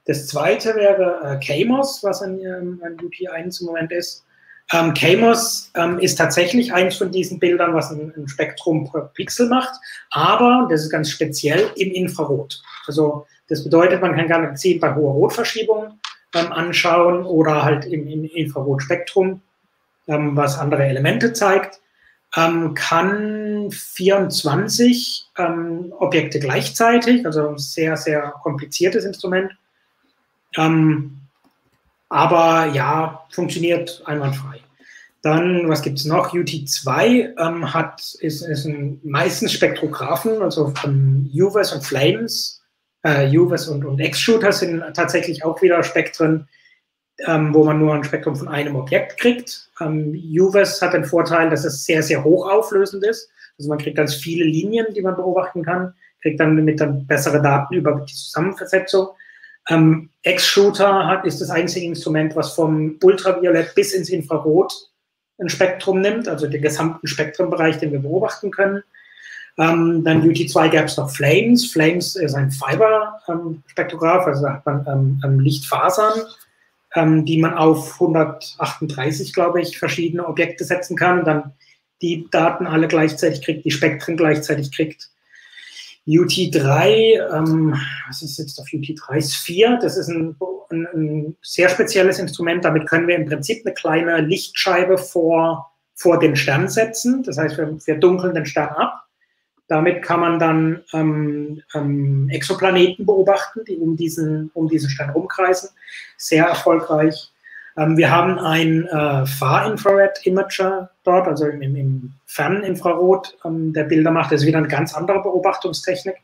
Das zweite wäre äh, K M O S, was ein, ähm, ein U T eins im Moment ist. Ähm, K M O S ähm, ist tatsächlich eins von diesen Bildern, was ein, ein Spektrum pro Pixel macht, aber das ist ganz speziell im Infrarot. Also das bedeutet, man kann Galaxien bei hoher Rotverschiebung ähm, anschauen oder halt im, im Infrarotspektrum, ähm, was andere Elemente zeigt, ähm, kann vierundzwanzig ähm, Objekte gleichzeitig, also ein sehr, sehr kompliziertes Instrument. Ähm, Aber ja, funktioniert einwandfrei. Dann, was gibt es noch? U T zwei ähm, hat, ist, ist ein, meistens Spektrographen, also von U V E S und Flames. Äh, U V E S und, und X-Shooter sind tatsächlich auch wieder Spektren, ähm, wo man nur ein Spektrum von einem Objekt kriegt. Ähm, U V E S hat den Vorteil, dass es sehr, sehr hochauflösend ist. Also man kriegt ganz viele Linien, die man beobachten kann, kriegt dann mit dann bessere Daten über die Zusammensetzung. Ähm, X-Shooter hat, ist das einzige Instrument, was vom Ultraviolett bis ins Infrarot ein Spektrum nimmt, also den gesamten Spektrumbereich, den wir beobachten können. Ähm, dann U T zwei gab es noch Flames. Flames ist ein Fiber-Spektrograph, ähm, also da hat man ähm, Lichtfasern, ähm, die man auf hundertachtunddreißig, glaube ich, verschiedene Objekte setzen kann und dann die Daten alle gleichzeitig kriegt, die Spektren gleichzeitig kriegt. U T drei, ähm, was ist jetzt auf U T drei? Sphere, das ist ein, ein, ein sehr spezielles Instrument. Damit können wir im Prinzip eine kleine Lichtscheibe vor, vor den Stern setzen. Das heißt, wir, wir dunkeln den Stern ab. Damit kann man dann ähm, ähm, Exoplaneten beobachten, die um diesen, um diesen Stern rumkreisen. Sehr erfolgreich. Ähm, wir haben ein äh, Far-Infrared-Imager dort, also im, im Ferninfrarot, ähm, der Bilder macht. Das ist wieder eine ganz andere Beobachtungstechnik.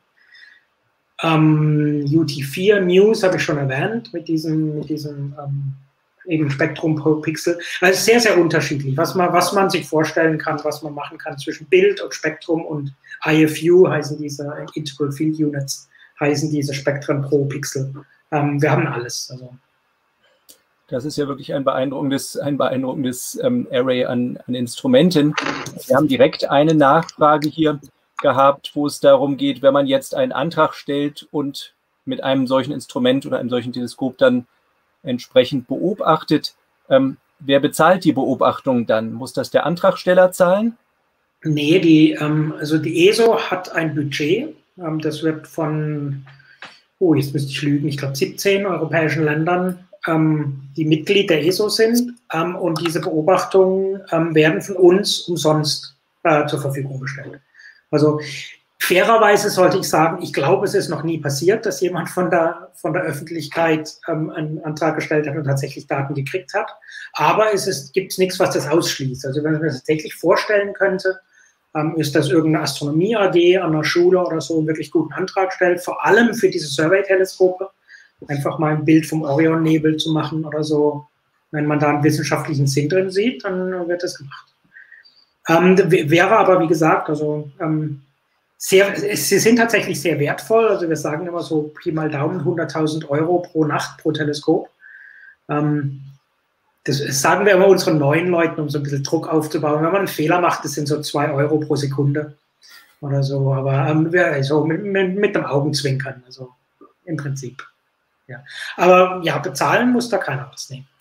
Ähm, U T vier News habe ich schon erwähnt, mit diesem, mit diesem ähm, eben Spektrum pro Pixel. Also sehr, sehr unterschiedlich, was man, was man sich vorstellen kann, was man machen kann zwischen Bild und Spektrum und I F U heißen diese, Integral Field Units, heißen diese Spektren pro Pixel. Ähm, wir haben alles. Also. Das ist ja wirklich ein beeindruckendes, ein beeindruckendes ähm, Array an, an Instrumenten. Wir haben direkt eine Nachfrage hier gehabt, wo es darum geht, wenn man jetzt einen Antrag stellt und mit einem solchen Instrument oder einem solchen Teleskop dann entsprechend beobachtet, ähm, wer bezahlt die Beobachtung dann? Muss das der Antragsteller zahlen? Nee, die, ähm, also die E S O hat ein Budget. Ähm, das wird von, oh, jetzt müsste ich lügen, ich glaube siebzehn europäischen Ländern, ähm, die Mitglied der E S O sind. Ähm, und diese Beobachtungen ähm, werden von uns umsonst äh, zur Verfügung gestellt. Also fairerweise sollte ich sagen, ich glaube, es ist noch nie passiert, dass jemand von der, von der Öffentlichkeit ähm, einen Antrag gestellt hat und tatsächlich Daten gekriegt hat. Aber es ist, gibt nichts, was das ausschließt. Also wenn man das tatsächlich vorstellen könnte, ähm, ist, dass irgendeine Astronomie-A G an einer Schule oder so einen wirklich guten Antrag stellt, vor allem für diese Survey-Teleskope, einfach mal ein Bild vom Orionnebel zu machen oder so. Wenn man da einen wissenschaftlichen Sinn drin sieht, dann wird das gemacht. Ähm, wäre aber, wie gesagt, also ähm, sehr, sie sind tatsächlich sehr wertvoll. Also wir sagen immer so Pi mal Daumen hunderttausend Euro pro Nacht pro Teleskop. Ähm, das sagen wir immer unseren neuen Leuten, um so ein bisschen Druck aufzubauen. Wenn man einen Fehler macht, das sind so zwei Euro pro Sekunde oder so. Aber ähm, wir, also mit, mit, mit dem Augenzwinkern, also im Prinzip. Ja. Aber ja, bezahlen muss da keiner was nehmen.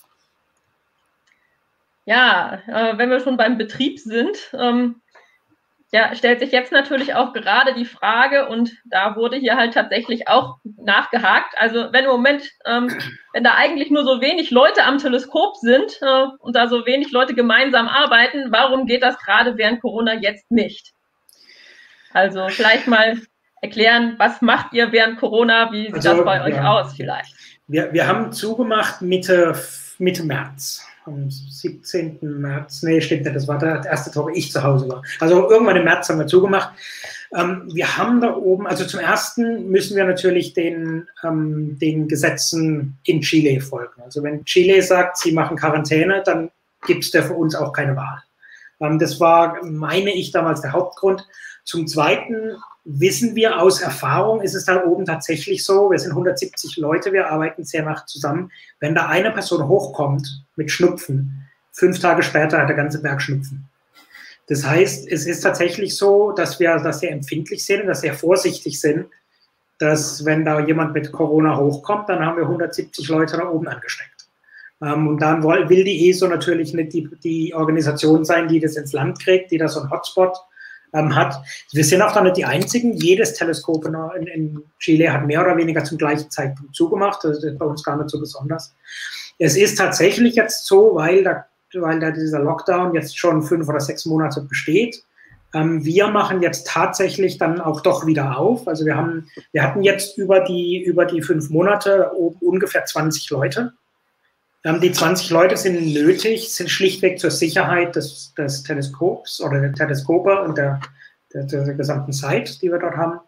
Ja, äh, wenn wir schon beim Betrieb sind, ähm, ja, stellt sich jetzt natürlich auch gerade die Frage, und da wurde hier halt tatsächlich auch nachgehakt, also wenn im Moment, ähm, wenn da eigentlich nur so wenig Leute am Teleskop sind äh, und da so wenig Leute gemeinsam arbeiten, warum geht das gerade während Corona jetzt nicht? Also vielleicht mal erklären, was macht ihr während Corona, wie sieht also, das bei euch ja, aus vielleicht? Wir, wir haben zugemacht Mitte, Mitte März. Am siebzehnten März, nee, stimmt nicht, das war der erste Tag, wo ich zu Hause war. Also irgendwann im März haben wir zugemacht. Ähm, wir haben da oben, also zum Ersten müssen wir natürlich den, ähm, den Gesetzen in Chile folgen. Also wenn Chile sagt, sie machen Quarantäne, dann gibt es da für uns auch keine Wahl. Ähm, das war, meine ich, damals der Hauptgrund. Zum Zweiten wissen wir aus Erfahrung, ist es da oben tatsächlich so, wir sind hundertsiebzig Leute, wir arbeiten sehr nah zusammen, wenn da eine Person hochkommt mit Schnupfen, fünf Tage später hat der ganze Berg Schnupfen. Das heißt, es ist tatsächlich so, dass wir da sehr empfindlich sind, dass sehr vorsichtig sind, dass wenn da jemand mit Corona hochkommt, dann haben wir hundertsiebzig Leute da oben angesteckt. Ähm, und dann will, will die E S O natürlich nicht die, die Organisation sein, die das ins Land kriegt, die da so einen Hotspot ähm, hat. Wir sind auch da nicht die Einzigen. Jedes Teleskop in, in Chile hat mehr oder weniger zum gleichen Zeitpunkt zugemacht. Das ist bei uns gar nicht so besonders. Es ist tatsächlich jetzt so, weil da, weil da dieser Lockdown jetzt schon fünf oder sechs Monate besteht. Ähm, wir machen jetzt tatsächlich dann auch doch wieder auf. Also wir haben, wir hatten jetzt über die, über die fünf Monate ungefähr zwanzig Leute. Ähm, die zwanzig Leute sind nötig, sind schlichtweg zur Sicherheit des, des Teleskops oder der Teleskope und der, der, der gesamten Site, die wir dort haben.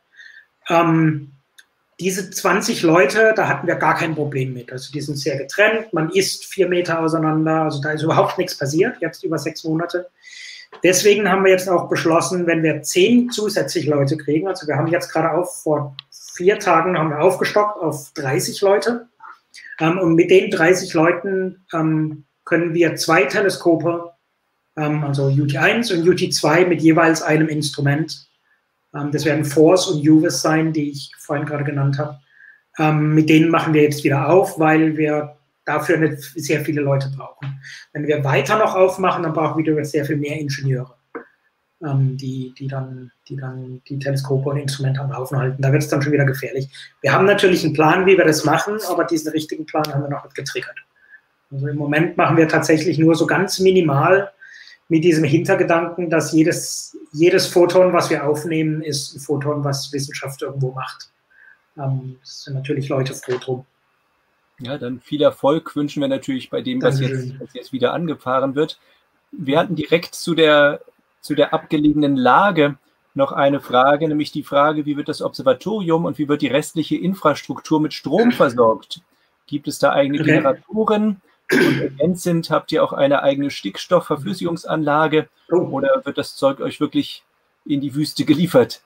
Ähm, diese zwanzig Leute, da hatten wir gar kein Problem mit. Also die sind sehr getrennt, man isst vier Meter auseinander, also da ist überhaupt nichts passiert, jetzt über sechs Monate. Deswegen haben wir jetzt auch beschlossen, wenn wir zehn zusätzlich Leute kriegen, also wir haben jetzt gerade auf, vor vier Tagen haben wir aufgestockt auf dreißig Leute. Ähm, und mit den dreißig Leuten ähm, können wir zwei Teleskope, ähm, also U T eins und U T zwei mit jeweils einem Instrument, ähm, das werden FORCE und U V I S sein, die ich vorhin gerade genannt habe, ähm, mit denen machen wir jetzt wieder auf, weil wir dafür nicht sehr viele Leute brauchen. Wenn wir weiter noch aufmachen, dann brauchen wir wieder sehr viel mehr Ingenieure, ähm, die, die, dann, die dann die Teleskope und Instrumente am Laufen halten. Da wird es dann schon wieder gefährlich. Wir haben natürlich einen Plan, wie wir das machen, aber diesen richtigen Plan haben wir noch nicht getriggert. Also im Moment machen wir tatsächlich nur so ganz minimal mit diesem Hintergedanken, dass jedes, jedes Photon, was wir aufnehmen, ist ein Photon, was Wissenschaft irgendwo macht. Ähm, das sind natürlich Leute froh drum. Ja, dann viel Erfolg wünschen wir natürlich bei dem, was jetzt, was jetzt wieder angefahren wird. Wir hatten direkt zu der, zu der abgelegenen Lage noch eine Frage, nämlich die Frage, wie wird das Observatorium und wie wird die restliche Infrastruktur mit Strom versorgt? Gibt es da eigene okay. Generatoren? Und ergänzend habt ihr auch eine eigene Stickstoffverflüssigungsanlage oh. oder wird das Zeug euch wirklich in die Wüste geliefert?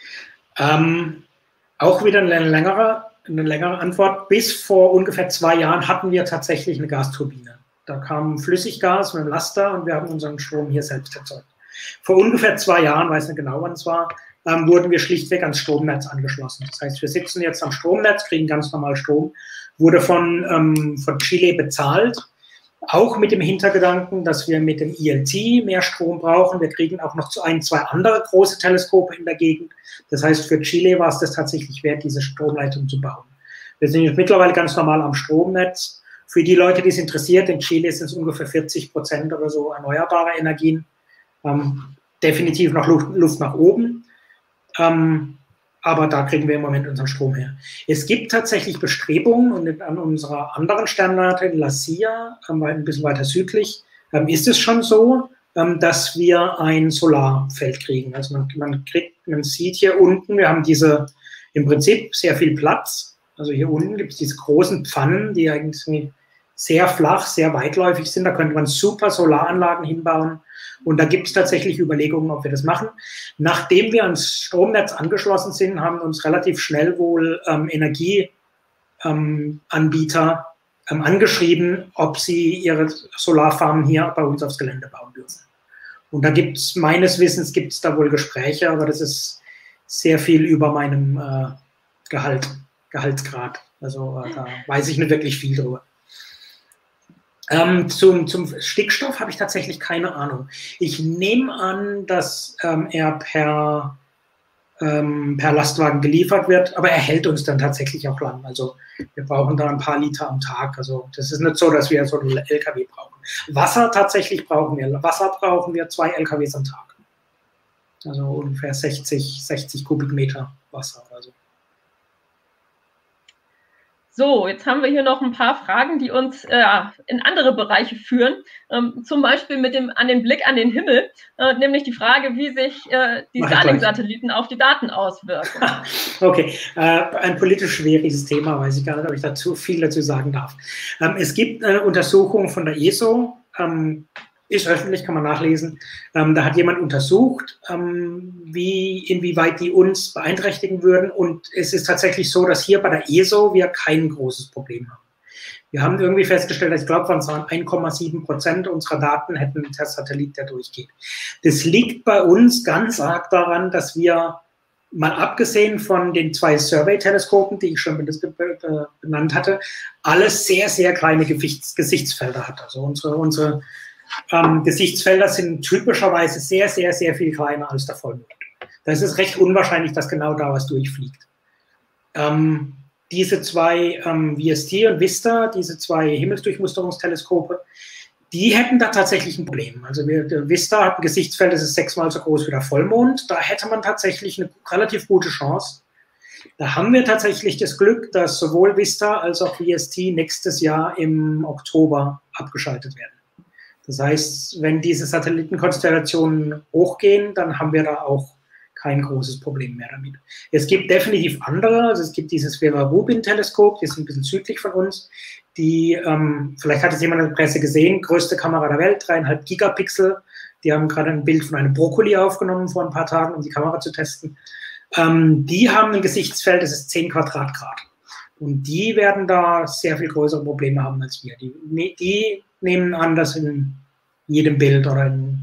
Ähm, auch wieder ein längerer Eine längere Antwort. Bis vor ungefähr zwei Jahren hatten wir tatsächlich eine Gasturbine. Da kam Flüssiggas mit dem Laster und wir haben unseren Strom hier selbst erzeugt. Vor ungefähr zwei Jahren, weiß nicht genau wann es war, ähm, wurden wir schlichtweg ans Stromnetz angeschlossen. Das heißt, wir sitzen jetzt am Stromnetz, kriegen ganz normal Strom, wurde von, ähm, von Chile bezahlt, auch mit dem Hintergedanken, dass wir mit dem I L T mehr Strom brauchen. Wir kriegen auch noch zu ein, zwei andere große Teleskope in der Gegend. Das heißt, für Chile war es das tatsächlich wert, diese Stromleitung zu bauen. Wir sind jetzt mittlerweile ganz normal am Stromnetz. Für die Leute, die es interessiert, in Chile sind es ungefähr vierzig Prozent oder so erneuerbare Energien. Ähm, definitiv noch Luft, Luft nach oben. Ähm, aber da kriegen wir im Moment unseren Strom her. Es gibt tatsächlich Bestrebungen und an unserer anderen Sternwarte in La Silla, ein bisschen weiter südlich, ähm, ist es schon so, ähm, dass wir ein Solarfeld kriegen. Also man, man kriegt, man sieht hier unten, wir haben diese, im Prinzip sehr viel Platz. Also hier unten gibt es diese großen Pfannen, die eigentlich sehr flach, sehr weitläufig sind. Da könnte man super Solaranlagen hinbauen. Und da gibt es tatsächlich Überlegungen, ob wir das machen. Nachdem wir ans Stromnetz angeschlossen sind, haben uns relativ schnell wohl ähm, Energieanbieter ähm, ähm, angeschrieben, ob sie ihre Solarfarmen hier bei uns aufs Gelände bauen dürfen. Und da gibt es, meines Wissens, gibt es da wohl Gespräche, aber das ist sehr viel über meinem äh, Gehalt, Gehaltsgrad. Also äh, da weiß ich nicht wirklich viel drüber. Ähm, zum, zum Stickstoff habe ich tatsächlich keine Ahnung. Ich nehme an, dass ähm, er per, ähm, per Lastwagen geliefert wird, aber er hält uns dann tatsächlich auch lang. Also wir brauchen da ein paar Liter am Tag. Also das ist nicht so, dass wir so einen L K W brauchen. Wasser tatsächlich brauchen wir. Wasser brauchen wir zwei L K Ws am Tag. Also ungefähr sechzig, sechzig Kubikmeter Wasser oder so. So, jetzt haben wir hier noch ein paar Fragen, die uns äh, in andere Bereiche führen. Ähm, zum Beispiel mit dem, an den Blick an den Himmel, äh, nämlich die Frage, wie sich äh, die Starlink-Satelliten auf die Daten auswirken. Okay, äh, ein politisch schwieriges Thema, weiß ich gar nicht, ob ich dazu viel dazu sagen darf. Ähm, es gibt eine Untersuchung von der E S O, ähm, ist öffentlich, kann man nachlesen. Ähm, da hat jemand untersucht, ähm, wie, inwieweit die uns beeinträchtigen würden. Und es ist tatsächlich so, dass hier bei der E S O wir kein großes Problem haben. Wir haben irgendwie festgestellt, ich glaube, es waren eins Komma sieben Prozent unserer Daten hätten der Satellit, der durchgeht. Das liegt bei uns ganz arg daran, dass wir mal abgesehen von den zwei Survey-Teleskopen, die ich schon benannt hatte, alles sehr, sehr kleine Gewichts Gesichtsfelder hat. Also unsere, unsere ähm, Gesichtsfelder sind typischerweise sehr, sehr, sehr viel kleiner als der Vollmond. Da ist es recht unwahrscheinlich, dass genau da was durchfliegt. Ähm, diese zwei ähm, V S T und Vista, diese zwei Himmelsdurchmusterungsteleskope, die hätten da tatsächlich ein Problem. Also wir, der Vista hat ein Gesichtsfeld, das ist sechsmal so groß wie der Vollmond. Da hätte man tatsächlich eine relativ gute Chance. Da haben wir tatsächlich das Glück, dass sowohl Vista als auch V S T nächstes Jahr im Oktober abgeschaltet werden. Das heißt, wenn diese Satellitenkonstellationen hochgehen, dann haben wir da auch kein großes Problem mehr damit. Es gibt definitiv andere, also es gibt dieses Vera-Rubin-Teleskop, das ist ein bisschen südlich von uns, die, ähm, vielleicht hat es jemand in der Presse gesehen, größte Kamera der Welt, dreieinhalb Gigapixel, die haben gerade ein Bild von einem Brokkoli aufgenommen vor ein paar Tagen, um die Kamera zu testen. Ähm, die haben ein Gesichtsfeld, das ist zehn Quadratgrad. Und die werden da sehr viel größere Probleme haben als wir. Die, die nehmen an, dass in jedem Bild oder in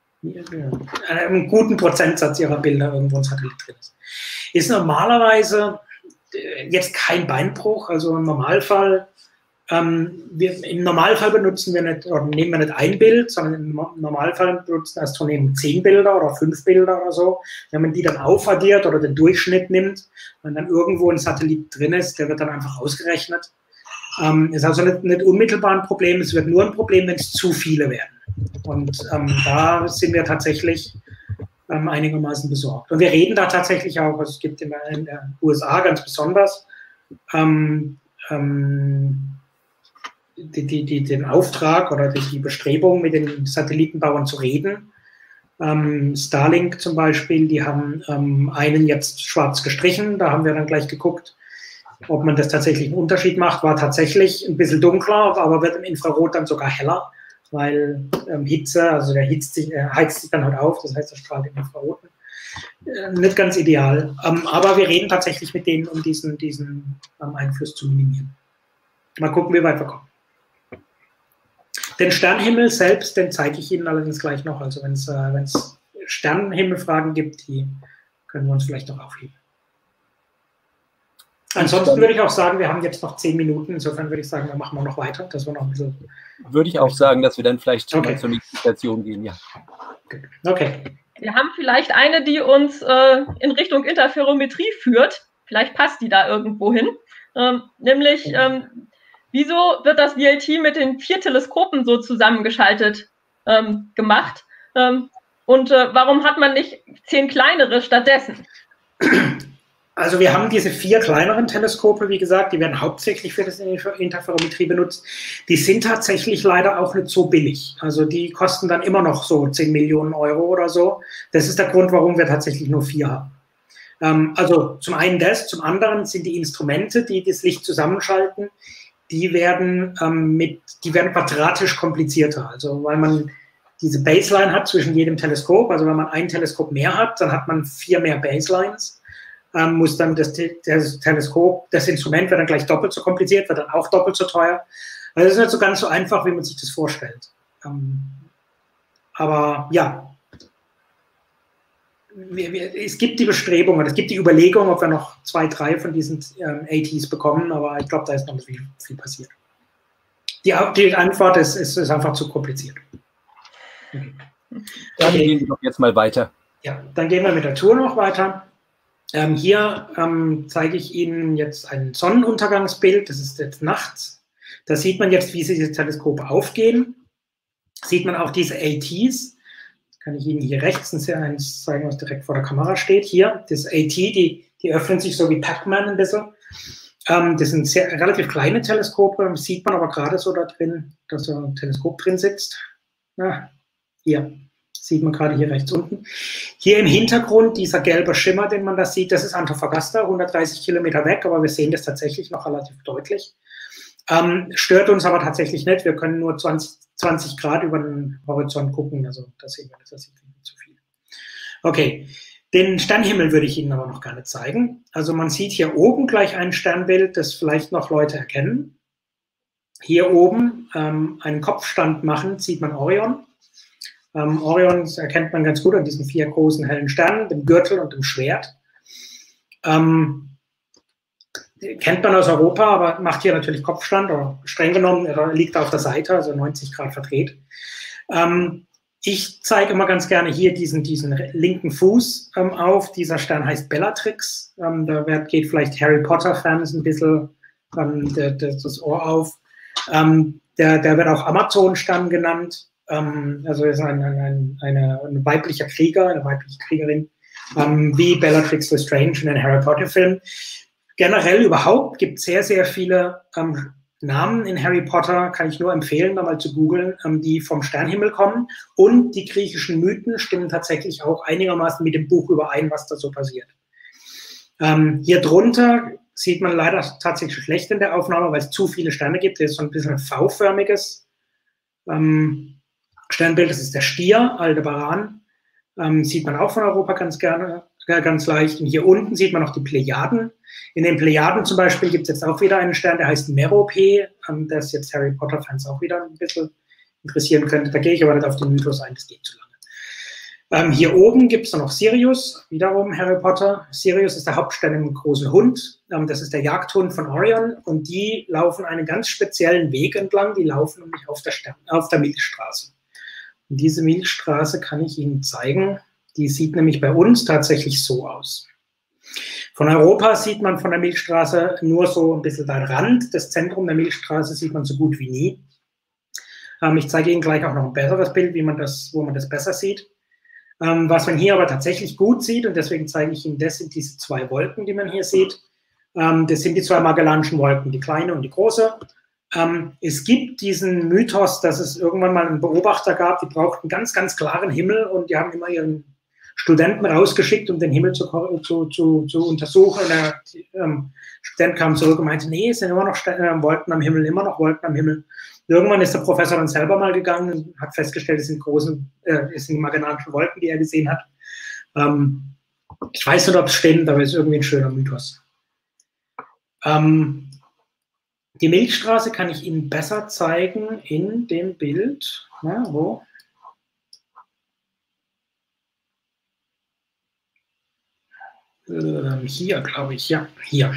einem guten Prozentsatz ihrer Bilder irgendwo ein Satellit drin ist. Ist normalerweise jetzt kein Beinbruch, also im Normalfall, ähm, wir, im Normalfall benutzen wir nicht, oder nehmen wir nicht ein Bild, sondern im Normalfall benutzen Astronomen zehn Bilder oder fünf Bilder oder so. Wenn man die dann aufaddiert oder den Durchschnitt nimmt, wenn dann irgendwo ein Satellit drin ist, der wird dann einfach ausgerechnet. Ähm, ist also nicht, nicht unmittelbar ein Problem, es wird nur ein Problem, wenn es zu viele werden. Und ähm, da sind wir tatsächlich ähm, einigermaßen besorgt. Und wir reden da tatsächlich auch, also es gibt in, in den U S A ganz besonders ähm, ähm, die, die, die, den Auftrag oder die, die Bestrebung, mit den Satellitenbauern zu reden. Ähm, Starlink zum Beispiel, die haben ähm, einen jetzt schwarz gestrichen, da haben wir dann gleich geguckt, ob man das tatsächlich einen Unterschied macht, war tatsächlich ein bisschen dunkler, aber wird im Infrarot dann sogar heller, weil ähm, Hitze, also der hitzt sich, äh, heizt sich dann halt auf, das heißt, er strahlt im Infrarot. Äh, nicht ganz ideal, ähm, aber wir reden tatsächlich mit denen, um diesen, diesen ähm, Einfluss zu minimieren. Mal gucken, wie weit wir kommen. Den Sternenhimmel selbst, den zeige ich Ihnen allerdings gleich noch, also wenn es äh, Sternenhimmelfragen gibt, die können wir uns vielleicht noch aufheben. Ansonsten würde ich auch sagen, wir haben jetzt noch zehn Minuten. Insofern würde ich sagen, wir machen noch weiter. Das war noch ein bisschen. Würde ich auch sagen, dass wir dann vielleicht okay. zur nächsten Station gehen, ja. Okay. Wir haben vielleicht eine, die uns äh, in Richtung Interferometrie führt. Vielleicht passt die da irgendwo hin. Ähm, nämlich, ähm, wieso wird das V L T mit den vier Teleskopen so zusammengeschaltet ähm, gemacht? Ähm, und äh, warum hat man nicht zehn kleinere stattdessen? Also wir haben diese vier kleineren Teleskope, wie gesagt, die werden hauptsächlich für das Interferometrie benutzt. Die sind tatsächlich leider auch nicht so billig. Also die kosten dann immer noch so zehn Millionen Euro oder so. Das ist der Grund, warum wir tatsächlich nur vier haben. Ähm, also zum einen das, zum anderen sind die Instrumente, die das Licht zusammenschalten, die werden, ähm, mit, die werden quadratisch komplizierter. Also weil man diese Baseline hat zwischen jedem Teleskop. Also wenn man ein Teleskop mehr hat, dann hat man vier mehr Baselines. Ähm, muss dann das, das Teleskop, das Instrument wird dann gleich doppelt so kompliziert, wird dann auch doppelt so teuer. Also es ist nicht so ganz so einfach, wie man sich das vorstellt. Ähm, aber ja, wir, wir, es gibt die Bestrebungen, es gibt die Überlegung, ob wir noch zwei, drei von diesen ähm, A Ts bekommen, aber ich glaube, da ist noch nicht viel, viel passiert. Die, die Antwort ist, ist, ist einfach zu kompliziert. Okay. Dann okay. Gehen wir doch jetzt mal weiter. Ja, dann gehen wir mit der Tour noch weiter. Ähm, hier ähm, zeige ich Ihnen jetzt ein Sonnenuntergangsbild, das ist jetzt nachts. Da sieht man jetzt, wie diese Teleskope aufgehen. Sieht man auch diese A Ts. Das kann ich Ihnen hier rechts eins zeigen, was direkt vor der Kamera steht. Hier, das A T, die, die öffnen sich so wie Pac-Man ein bisschen. Ähm, das sind sehr, relativ kleine Teleskope, das sieht man aber gerade so da drin, dass so ein Teleskop drin sitzt. Ja, hier. Sieht man gerade hier rechts unten. Hier im Hintergrund, dieser gelbe Schimmer, den man da sieht, das ist Antofagasta, hundertdreißig Kilometer weg, aber wir sehen das tatsächlich noch relativ deutlich. Ähm, stört uns aber tatsächlich nicht, wir können nur zwanzig, zwanzig Grad über den Horizont gucken, also da sehen wir das, das sieht nicht zu viel. Okay, den Sternenhimmel würde ich Ihnen aber noch gerne zeigen. Also man sieht hier oben gleich ein Sternbild, das vielleicht noch Leute erkennen. Hier oben ähm, einen Kopfstand machen, sieht man Orion. Ähm, Orion erkennt man ganz gut an diesen vier großen hellen Sternen, dem Gürtel und dem Schwert. Ähm, kennt man aus Europa, aber macht hier natürlich Kopfstand, oder streng genommen, er liegt auf der Seite, also neunzig Grad verdreht. Ähm, ich zeige immer ganz gerne hier diesen, diesen linken Fuß ähm, auf. Dieser Stern heißt Bellatrix. Ähm, da wird, geht vielleicht Harry Potter-Fans ein bisschen ähm, der, der, das Ohr auf. Ähm, der, der wird auch Amazon-Stern genannt. Ähm, also ist ein, ein, eine, ein weiblicher Krieger, eine weibliche Kriegerin, ähm, wie Bellatrix Lestrange in den Harry Potter-Filmen. Generell überhaupt gibt es sehr, sehr viele ähm, Namen in Harry Potter, kann ich nur empfehlen, da mal zu googeln, ähm, die vom Sternhimmel kommen. Und die griechischen Mythen stimmen tatsächlich auch einigermaßen mit dem Buch überein, was da so passiert. Ähm, hier drunter sieht man leider tatsächlich schlecht in der Aufnahme, weil es zu viele Sterne gibt. Das ist so ein bisschen ein V-förmiges ähm, Sternbild. Das ist der Stier, Aldebaran. Ähm, sieht man auch von Europa ganz gerne, äh, ganz leicht. Und hier unten sieht man noch die Plejaden. In den Plejaden zum Beispiel gibt es jetzt auch wieder einen Stern, der heißt Merope, ähm, das jetzt Harry Potter-Fans auch wieder ein bisschen interessieren könnte. Da gehe ich aber nicht auf den Mythos ein, das geht zu lange. Ähm, hier oben gibt es noch Sirius, wiederum Harry Potter. Sirius ist der Hauptstern im großen Hund. Ähm, das ist der Jagdhund von Orion. Und die laufen einen ganz speziellen Weg entlang. Die laufen nämlich auf der, Stern, auf der Milchstraße. Und diese Milchstraße kann ich Ihnen zeigen. Die sieht nämlich bei uns tatsächlich so aus. Von Europa sieht man von der Milchstraße nur so ein bisschen den Rand. Das Zentrum der Milchstraße sieht man so gut wie nie. Ähm, ich zeige Ihnen gleich auch noch ein besseres Bild, wie man das, wo man das besser sieht. Ähm, was man hier aber tatsächlich gut sieht, und deswegen zeige ich Ihnen das, sind diese zwei Wolken, die man hier sieht. Ähm, das sind die zwei Magellanischen Wolken, die kleine und die große. Ähm, es gibt diesen Mythos, dass es irgendwann mal einen Beobachter gab, die brauchten ganz, ganz klaren Himmel und die haben immer ihren Studenten rausgeschickt, um den Himmel zu, zu, zu, zu untersuchen. Und der ähm, Student kam zurück und meinte, nee, es sind immer noch äh, Wolken am Himmel, immer noch Wolken am Himmel. Irgendwann ist der Professor dann selber mal gegangen und hat festgestellt, es sind großen, äh, es sind die Magellanischen Wolken, die er gesehen hat. Ähm, ich weiß nicht, ob es stimmt, aber es ist irgendwie ein schöner Mythos. Ähm, die Milchstraße kann ich Ihnen besser zeigen in dem Bild. Na, wo? Ähm, hier, glaube ich, ja, hier.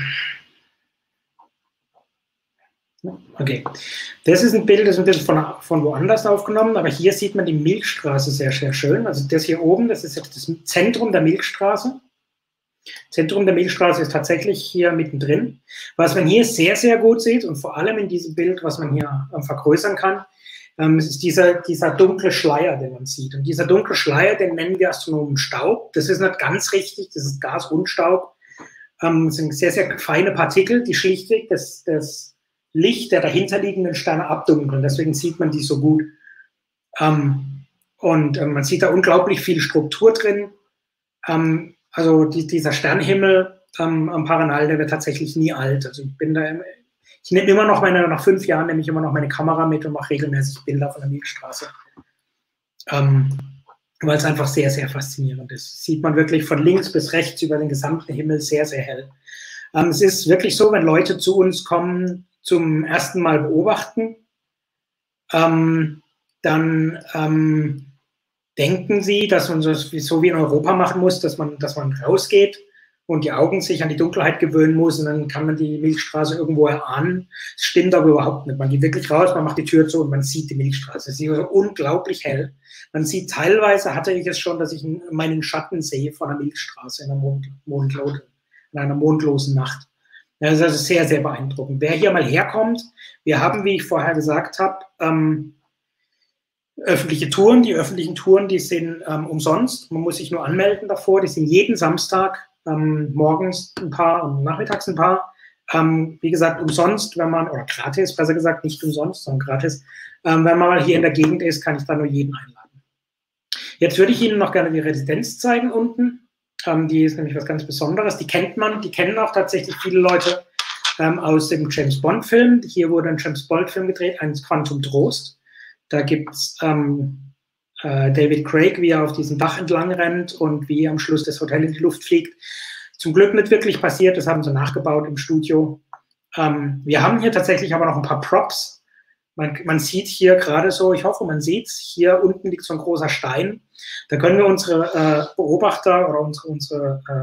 Okay, das ist ein Bild, das ist ein bisschen von, von woanders aufgenommen, aber hier sieht man die Milchstraße sehr, sehr schön. Also das hier oben, das ist jetzt das Zentrum der Milchstraße. Zentrum der Milchstraße ist tatsächlich hier mittendrin. Was man hier sehr, sehr gut sieht und vor allem in diesem Bild, was man hier äh, vergrößern kann, ähm, ist dieser, dieser dunkle Schleier, den man sieht. Und dieser dunkle Schleier, den nennen wir Astronomen Staub. Das ist nicht ganz richtig, das ist Gas und Staub. Ähm, das sind sehr, sehr feine Partikel, die schlichtweg das, das Licht der dahinterliegenden Sterne abdunkeln. Deswegen sieht man die so gut. Ähm, und ähm, man sieht da unglaublich viel Struktur drin. Ähm, also die, dieser Sternhimmel ähm, am Paranal, der wird tatsächlich nie alt. Also ich bin da, ich nehme immer noch meine, nach fünf Jahren nehme ich immer noch meine Kamera mit und mache regelmäßig Bilder von der Milchstraße. Ähm, weil es einfach sehr, sehr faszinierend ist. Sieht man wirklich von links bis rechts über den gesamten Himmel sehr, sehr hell. Ähm, es ist wirklich so, wenn Leute zu uns kommen, zum ersten Mal beobachten, ähm, dann ähm, denken sie, dass man das so wie in Europa machen muss, dass man, dass man rausgeht und die Augen sich an die Dunkelheit gewöhnen muss und dann kann man die Milchstraße irgendwo erahnen. Das stimmt aber überhaupt nicht. Man geht wirklich raus, man macht die Tür zu und man sieht die Milchstraße. Sie ist also unglaublich hell. Man sieht teilweise, hatte ich es schon, dass ich meinen Schatten sehe von der Milchstraße in einer, Mond, Mondlo in einer mondlosen Nacht. Das ist also sehr, sehr beeindruckend. Wer hier mal herkommt, wir haben, wie ich vorher gesagt habe, ähm, öffentliche Touren. Die öffentlichen Touren, die sind ähm, umsonst. Man muss sich nur anmelden davor. Die sind jeden Samstag ähm, morgens ein paar und nachmittags ein paar. Ähm, wie gesagt, umsonst, wenn man, oder gratis, besser gesagt, nicht umsonst, sondern gratis. Ähm, wenn man mal hier in der Gegend ist, kann ich da nur jeden einladen. Jetzt würde ich Ihnen noch gerne die Residenz zeigen unten. Ähm, die ist nämlich was ganz Besonderes. Die kennt man, die kennen auch tatsächlich viele Leute ähm, aus dem James-Bond-Film. Hier wurde ein James-Bond-Film gedreht, ein Quantum Trost. Da gibt es ähm, äh, David Craig, wie er auf diesem Dach entlang rennt und wie am Schluss das Hotel in die Luft fliegt. Zum Glück nicht wirklich passiert, das haben sie nachgebaut im Studio. Ähm, wir haben hier tatsächlich aber noch ein paar Props. Man, man sieht hier gerade so, ich hoffe, man sieht es, hier unten liegt so ein großer Stein. Da können wir unsere äh, Beobachter oder unsere, unsere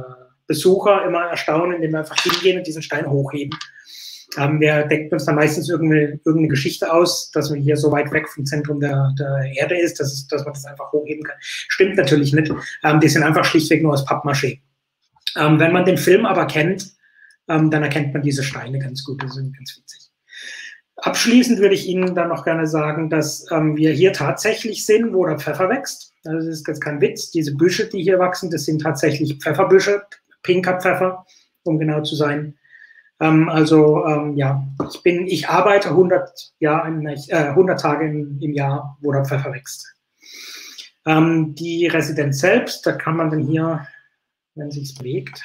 Besucher immer erstaunen, indem wir einfach hingehen und diesen Stein hochheben. Ähm, wir denken uns dann meistens irgendeine, irgendeine Geschichte aus, dass man hier so weit weg vom Zentrum der, der Erde ist, dass, es, dass man das einfach hochheben kann. Stimmt natürlich nicht. Ähm, die sind einfach schlichtweg nur aus Pappmaché. Ähm, wenn man den Film aber kennt, ähm, dann erkennt man diese Steine ganz gut. Die sind ganz witzig. Abschließend würde ich Ihnen dann noch gerne sagen, dass ähm, wir hier tatsächlich sind, wo der Pfeffer wächst. Also das ist jetzt kein Witz. Diese Büsche, die hier wachsen, das sind tatsächlich Pfefferbüsche, pinker Pfeffer, um genau zu sein. Ähm, also ähm, ja, ich bin, ich arbeite hundert, Jahr, äh, hundert Tage im, im Jahr, wo der Pfeffer wächst. Ähm, die Residenz selbst, da kann man dann hier, wenn sich's bewegt,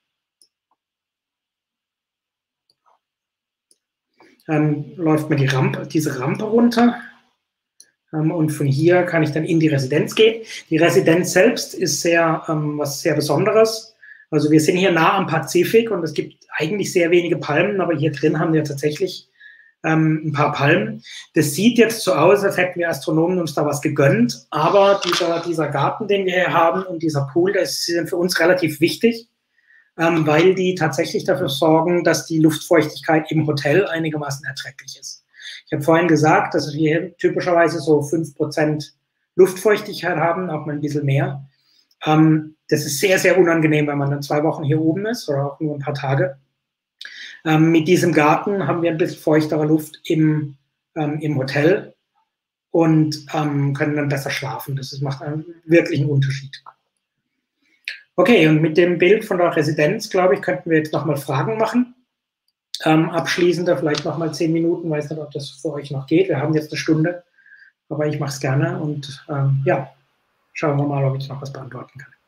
ähm, läuft mir die Rampe, diese Rampe runter. Ähm, und von hier kann ich dann in die Residenz gehen. Die Residenz selbst ist sehr, ähm, was sehr Besonderes. Also wir sind hier nah am Pazifik und es gibt eigentlich sehr wenige Palmen, aber hier drin haben wir tatsächlich ähm, ein paar Palmen. Das sieht jetzt so aus, als hätten wir Astronomen uns da was gegönnt, aber dieser, dieser Garten, den wir hier haben und dieser Pool, das sind für uns relativ wichtig, ähm, weil die tatsächlich dafür sorgen, dass die Luftfeuchtigkeit im Hotel einigermaßen erträglich ist. Ich habe vorhin gesagt, dass wir typischerweise so fünf Prozent Luftfeuchtigkeit haben, auch mal ein bisschen mehr. Ähm, das ist sehr, sehr unangenehm, wenn man dann zwei Wochen hier oben ist oder auch nur ein paar Tage. Ähm, mit diesem Garten haben wir ein bisschen feuchtere Luft im, ähm, im Hotel und ähm, können dann besser schlafen. Das ist, macht einen wirklichen Unterschied. Okay, und mit dem Bild von der Residenz, glaube ich, könnten wir jetzt nochmal Fragen machen. Ähm, abschließender vielleicht nochmal zehn Minuten, weiß nicht, ob das für euch noch geht. Wir haben jetzt eine Stunde, aber ich mache es gerne und ähm, ja, schauen wir mal, ob ich noch was beantworten kann.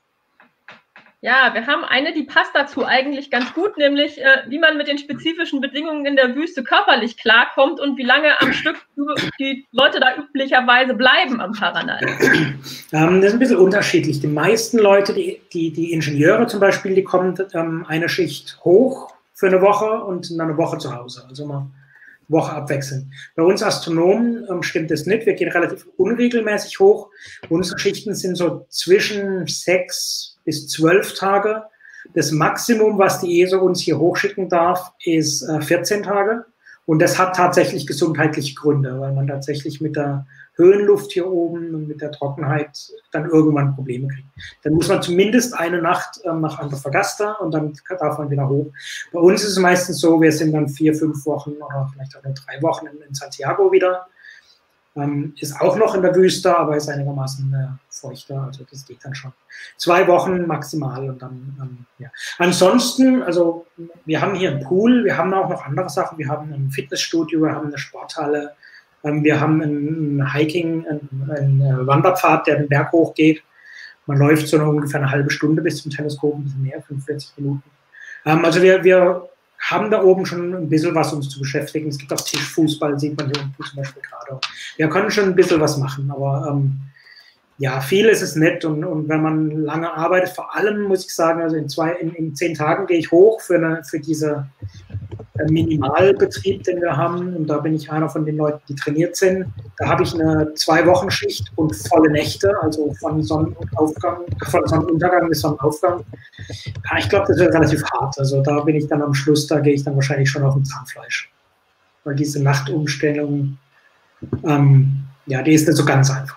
Ja, wir haben eine, die passt dazu eigentlich ganz gut, nämlich äh, wie man mit den spezifischen Bedingungen in der Wüste körperlich klarkommt und wie lange am Stück die Leute da üblicherweise bleiben am Paranal. Ähm, das ist ein bisschen unterschiedlich. Die meisten Leute, die, die, die Ingenieure zum Beispiel, die kommen ähm, eine Schicht hoch für eine Woche und dann eine Woche zu Hause, also mal Woche abwechseln. Bei uns Astronomen ähm, stimmt das nicht. Wir gehen relativ unregelmäßig hoch. Unsere Schichten sind so zwischen sechs bis zwölf Tage. Das Maximum, was die E S A uns hier hochschicken darf, ist äh, vierzehn Tage. Und das hat tatsächlich gesundheitliche Gründe, weil man tatsächlich mit der Höhenluft hier oben und mit der Trockenheit dann irgendwann Probleme kriegt. Dann muss man zumindest eine Nacht ähm, nach Antofagasta und dann darf man wieder hoch. Bei uns ist es meistens so, wir sind dann vier, fünf Wochen oder vielleicht auch nur drei Wochen in, in Santiago wieder. Ähm, ist auch noch in der Wüste, aber ist einigermaßen äh, feuchter, also das geht dann schon. Zwei Wochen maximal und dann, ähm, ja. Ansonsten, also wir haben hier einen Pool, wir haben auch noch andere Sachen, wir haben ein Fitnessstudio, wir haben eine Sporthalle, ähm, wir haben ein Hiking, einen, einen Wanderpfad, der den Berg hochgeht. Man läuft so eine ungefähr eine halbe Stunde bis zum Teleskop, ein bisschen mehr, fünfundvierzig Minuten. Ähm, also wir, wir haben da oben schon ein bisschen was uns zu beschäftigen. Es gibt auch Tischfußball, sieht man hier unten zum Beispiel gerade. Wir können schon ein bisschen was machen, aber ähm, ja, viel ist es nicht. Und, und wenn man lange arbeitet, vor allem muss ich sagen, also in, zwei, in, in zehn Tagen gehe ich hoch für, eine, für diese Minimalbetrieb, den wir haben. Und da bin ich einer von den Leuten, die trainiert sind. Da habe ich eine Zwei-Wochen-Schicht und volle Nächte, also von Sonnenaufgang, von Sonnenuntergang bis Sonnenaufgang. Ja, ich glaube, das wird relativ hart. Also da bin ich dann am Schluss, da gehe ich dann wahrscheinlich schon auf ein Zahnfleisch. Weil diese Nachtumstellung, ähm, ja, die ist nicht so ganz einfach.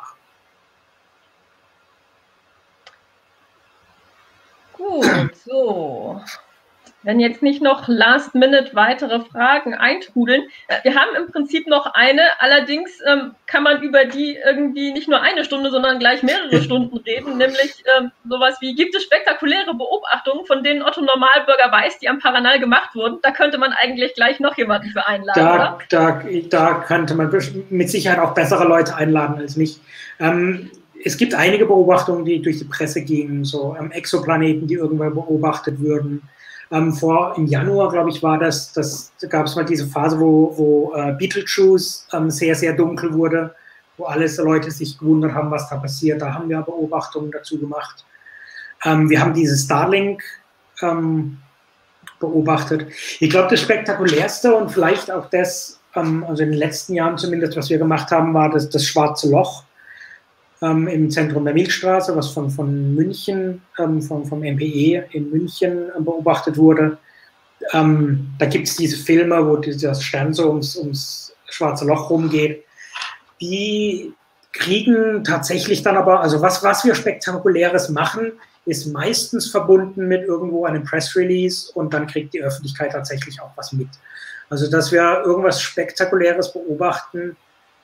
Gut, so. Wenn jetzt nicht noch last minute weitere Fragen eintrudeln. Wir haben im Prinzip noch eine, allerdings ähm, kann man über die irgendwie nicht nur eine Stunde, sondern gleich mehrere Stunden reden, nämlich ähm, sowas wie, gibt es spektakuläre Beobachtungen, von denen Otto Normalbürger weiß, die am Paranal gemacht wurden? Da könnte man eigentlich gleich noch jemanden für einladen, da, oder? Da, da könnte man mit Sicherheit auch bessere Leute einladen als mich. Ähm, es gibt einige Beobachtungen, die durch die Presse gingen, so ähm, Exoplaneten, die irgendwann beobachtet würden. Ähm, vor, im Januar, glaube ich, war das, das da gab es mal diese Phase, wo, wo äh, Betelgeuse ähm, sehr, sehr dunkel wurde, wo alle Leute sich gewundert haben, was da passiert. Da haben wir Beobachtungen dazu gemacht. Ähm, wir haben diese Starlink ähm, beobachtet. Ich glaube, das Spektakulärste und vielleicht auch das, ähm, also in den letzten Jahren zumindest, was wir gemacht haben, war das, das Schwarze Loch. ähm, im Zentrum der Milchstraße, was von, von München, ähm, vom, vom M P E in München äh, beobachtet wurde. Ähm, da gibt es diese Filme, wo das Stern so ums, ums schwarze Loch rumgeht. Die kriegen tatsächlich dann aber, also was, was wir Spektakuläres machen, ist meistens verbunden mit irgendwo einem Press Release und dann kriegt die Öffentlichkeit tatsächlich auch was mit. Also dass wir irgendwas Spektakuläres beobachten,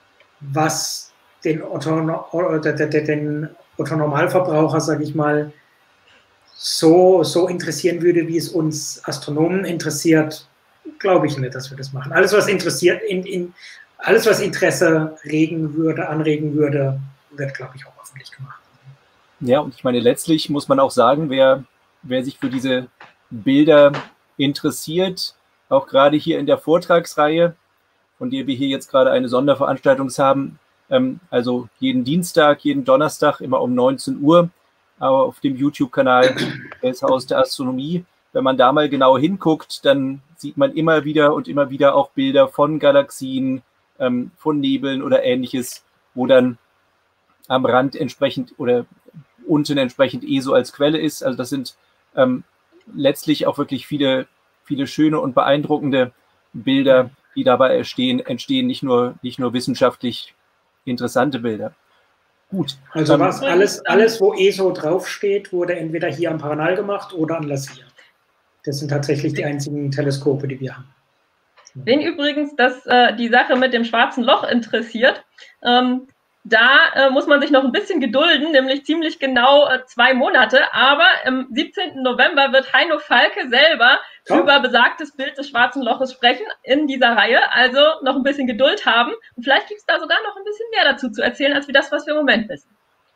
was den Otto, den Otto Normalverbraucher, sage ich mal, so, so interessieren würde, wie es uns Astronomen interessiert, glaube ich nicht, dass wir das machen. Alles, was interessiert, in, in, alles, was Interesse regen würde, anregen würde, wird, glaube ich, auch öffentlich gemacht. Ja, und ich meine, letztlich muss man auch sagen, wer, wer sich für diese Bilder interessiert, auch gerade hier in der Vortragsreihe, von der wir hier jetzt gerade eine Sonderveranstaltung haben, ähm, also jeden Dienstag, jeden Donnerstag, immer um neunzehn Uhr, aber auf dem YouTube-Kanal des Haus der Astronomie. Wenn man da mal genau hinguckt, dann sieht man immer wieder und immer wieder auch Bilder von Galaxien, ähm, von Nebeln oder Ähnliches, wo dann am Rand entsprechend oder unten entsprechend E S O als Quelle ist. Also das sind ähm, letztlich auch wirklich viele, viele schöne und beeindruckende Bilder, die dabei entstehen, entstehen nicht nur, nicht nur wissenschaftlich interessante Bilder. Gut. Also ähm, was alles, alles, wo E S O draufsteht, wurde entweder hier am Paranal gemacht oder an LaSIA. Das sind tatsächlich die einzigen Teleskope, die wir haben. Wen übrigens das, äh, die Sache mit dem schwarzen Loch interessiert, ähm, da äh, muss man sich noch ein bisschen gedulden, nämlich ziemlich genau äh, zwei Monate. Aber am siebzehnten November wird Heino Falke selber oh. über besagtes Bild des schwarzen Loches sprechen in dieser Reihe. Also noch ein bisschen Geduld haben. Und vielleicht gibt es da sogar noch ein bisschen mehr dazu zu erzählen, als wie das, was wir im Moment wissen.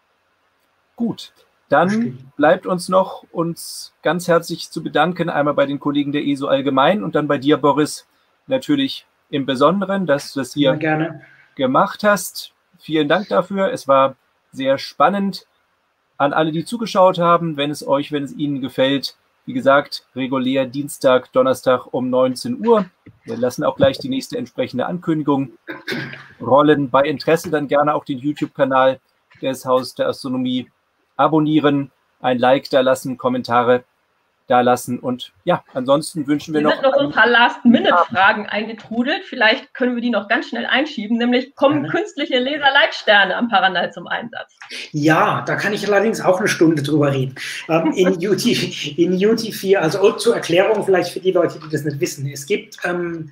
Gut, dann bleibt uns noch, uns ganz herzlich zu bedanken, einmal bei den Kollegen der E S O allgemein und dann bei dir, Boris, natürlich im Besonderen, dass du das hier gerne gemacht hast. Vielen Dank dafür. Es war sehr spannend. An alle, die zugeschaut haben, wenn es euch, wenn es Ihnen gefällt, wie gesagt, regulär Dienstag, Donnerstag um neunzehn Uhr. Wir lassen auch gleich die nächste entsprechende Ankündigung rollen. Bei Interesse dann gerne auch den YouTube-Kanal des Haus der Astronomie abonnieren, ein Like da lassen, Kommentare da lassen und ja, ansonsten wünschen wir noch... Es sind noch ein paar Last-Minute-Fragen eingetrudelt. Vielleicht können wir die noch ganz schnell einschieben, nämlich kommen ja. künstliche Laserleitsterne am Paranal zum Einsatz? Ja, da kann ich allerdings auch eine Stunde drüber reden. Ähm, in, U T, in U T vier, also zur Erklärung vielleicht für die Leute, die das nicht wissen, es gibt, ähm,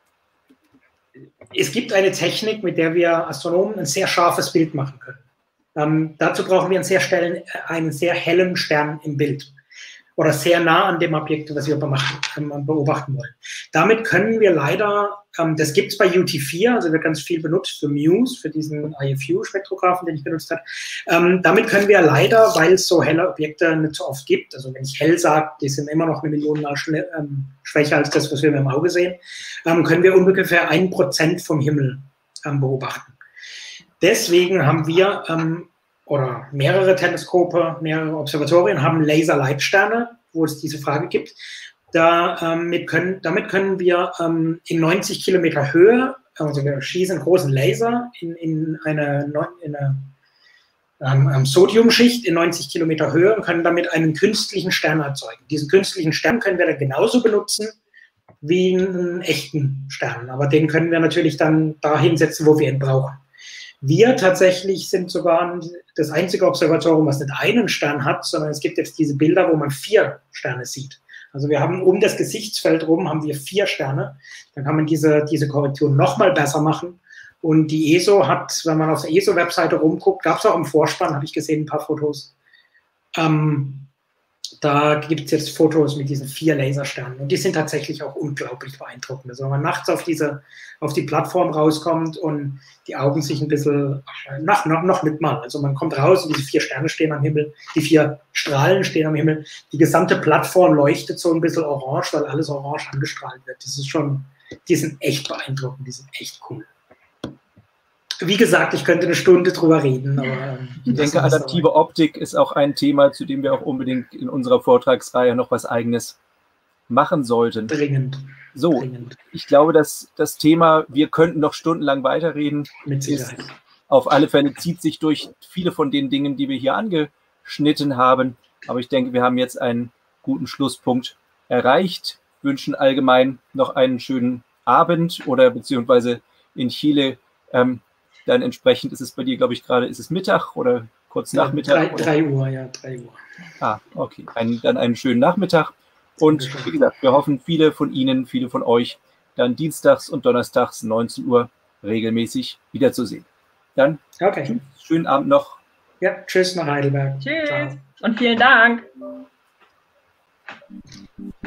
es gibt eine Technik, mit der wir Astronomen ein sehr scharfes Bild machen können. Ähm, dazu brauchen wir einen sehr, stellen, einen sehr hellen Stern im Bild. Oder sehr nah an dem Objekt, was wir beobachten wollen. Damit können wir leider, ähm, das gibt es bei U T vier, also wird ganz viel benutzt für MUSE, für diesen I F U-Spektrographen, den ich benutzt habe. Ähm, damit können wir leider, weil es so helle Objekte nicht so oft gibt, also wenn ich hell sage, die sind immer noch eine Million Mal ähm, schwächer als das, was wir mit dem Auge sehen, ähm, können wir ungefähr ein Prozent vom Himmel ähm, beobachten. Deswegen haben wir ähm, oder mehrere Teleskope, mehrere Observatorien haben Laserleitsterne, wo es diese Frage gibt. Da, ähm, mit können, damit können wir ähm, in neunzig Kilometer Höhe, also wir schießen einen großen Laser in, in eine, in eine ähm, Sodiumschicht in neunzig Kilometer Höhe und können damit einen künstlichen Stern erzeugen. Diesen künstlichen Stern können wir dann genauso benutzen wie einen echten Stern, aber den können wir natürlich dann da hinsetzen, wo wir ihn brauchen. Wir tatsächlich sind sogar das einzige Observatorium, was nicht einen Stern hat, sondern es gibt jetzt diese Bilder, wo man vier Sterne sieht. Also wir haben um das Gesichtsfeld rum haben wir vier Sterne. Dann kann man diese, diese Korrektur noch mal besser machen. Und die E S O hat, wenn man auf der E S O-Webseite rumguckt, gab es auch im Vorspann, habe ich gesehen, ein paar Fotos. Ähm, da gibt es jetzt Fotos mit diesen vier Lasersternen. Und die sind tatsächlich auch unglaublich beeindruckend. Also wenn man nachts auf, diese, auf die Plattform rauskommt und die Augen sich ein bisschen, noch, noch, noch nicht mal. Also man kommt raus und diese vier Sterne stehen am Himmel, die vier Strahlen stehen am Himmel. Die gesamte Plattform leuchtet so ein bisschen orange, weil alles orange angestrahlt wird. Das ist schon, die sind echt beeindruckend, die sind echt cool. Wie gesagt, ich könnte eine Stunde drüber reden. Aber ich denke, adaptive Optik ist auch ein Thema, zu dem wir auch unbedingt in unserer Vortragsreihe noch was Eigenes machen sollten. Dringend. So, Dringend. Ich glaube, dass das Thema, wir könnten noch stundenlang weiterreden, Mit Sicherheit. ist Auf alle Fälle zieht sich durch viele von den Dingen, die wir hier angeschnitten haben. Aber ich denke, wir haben jetzt einen guten Schlusspunkt erreicht. Wünschen allgemein noch einen schönen Abend oder beziehungsweise in Chile. Ähm, dann entsprechend ist es bei dir, glaube ich, gerade, ist es Mittag oder kurz ja, Nachmittag? Drei, drei Uhr, ja, drei Uhr. Ah, okay. Ein, dann einen schönen Nachmittag. Und wie gesagt, wir hoffen, viele von Ihnen, viele von euch, dann dienstags und donnerstags neunzehn Uhr regelmäßig wiederzusehen. Dann okay. Tschüss, schönen Abend noch. Ja, tschüss nach Heidelberg. Tschüss Ciao. und vielen Dank.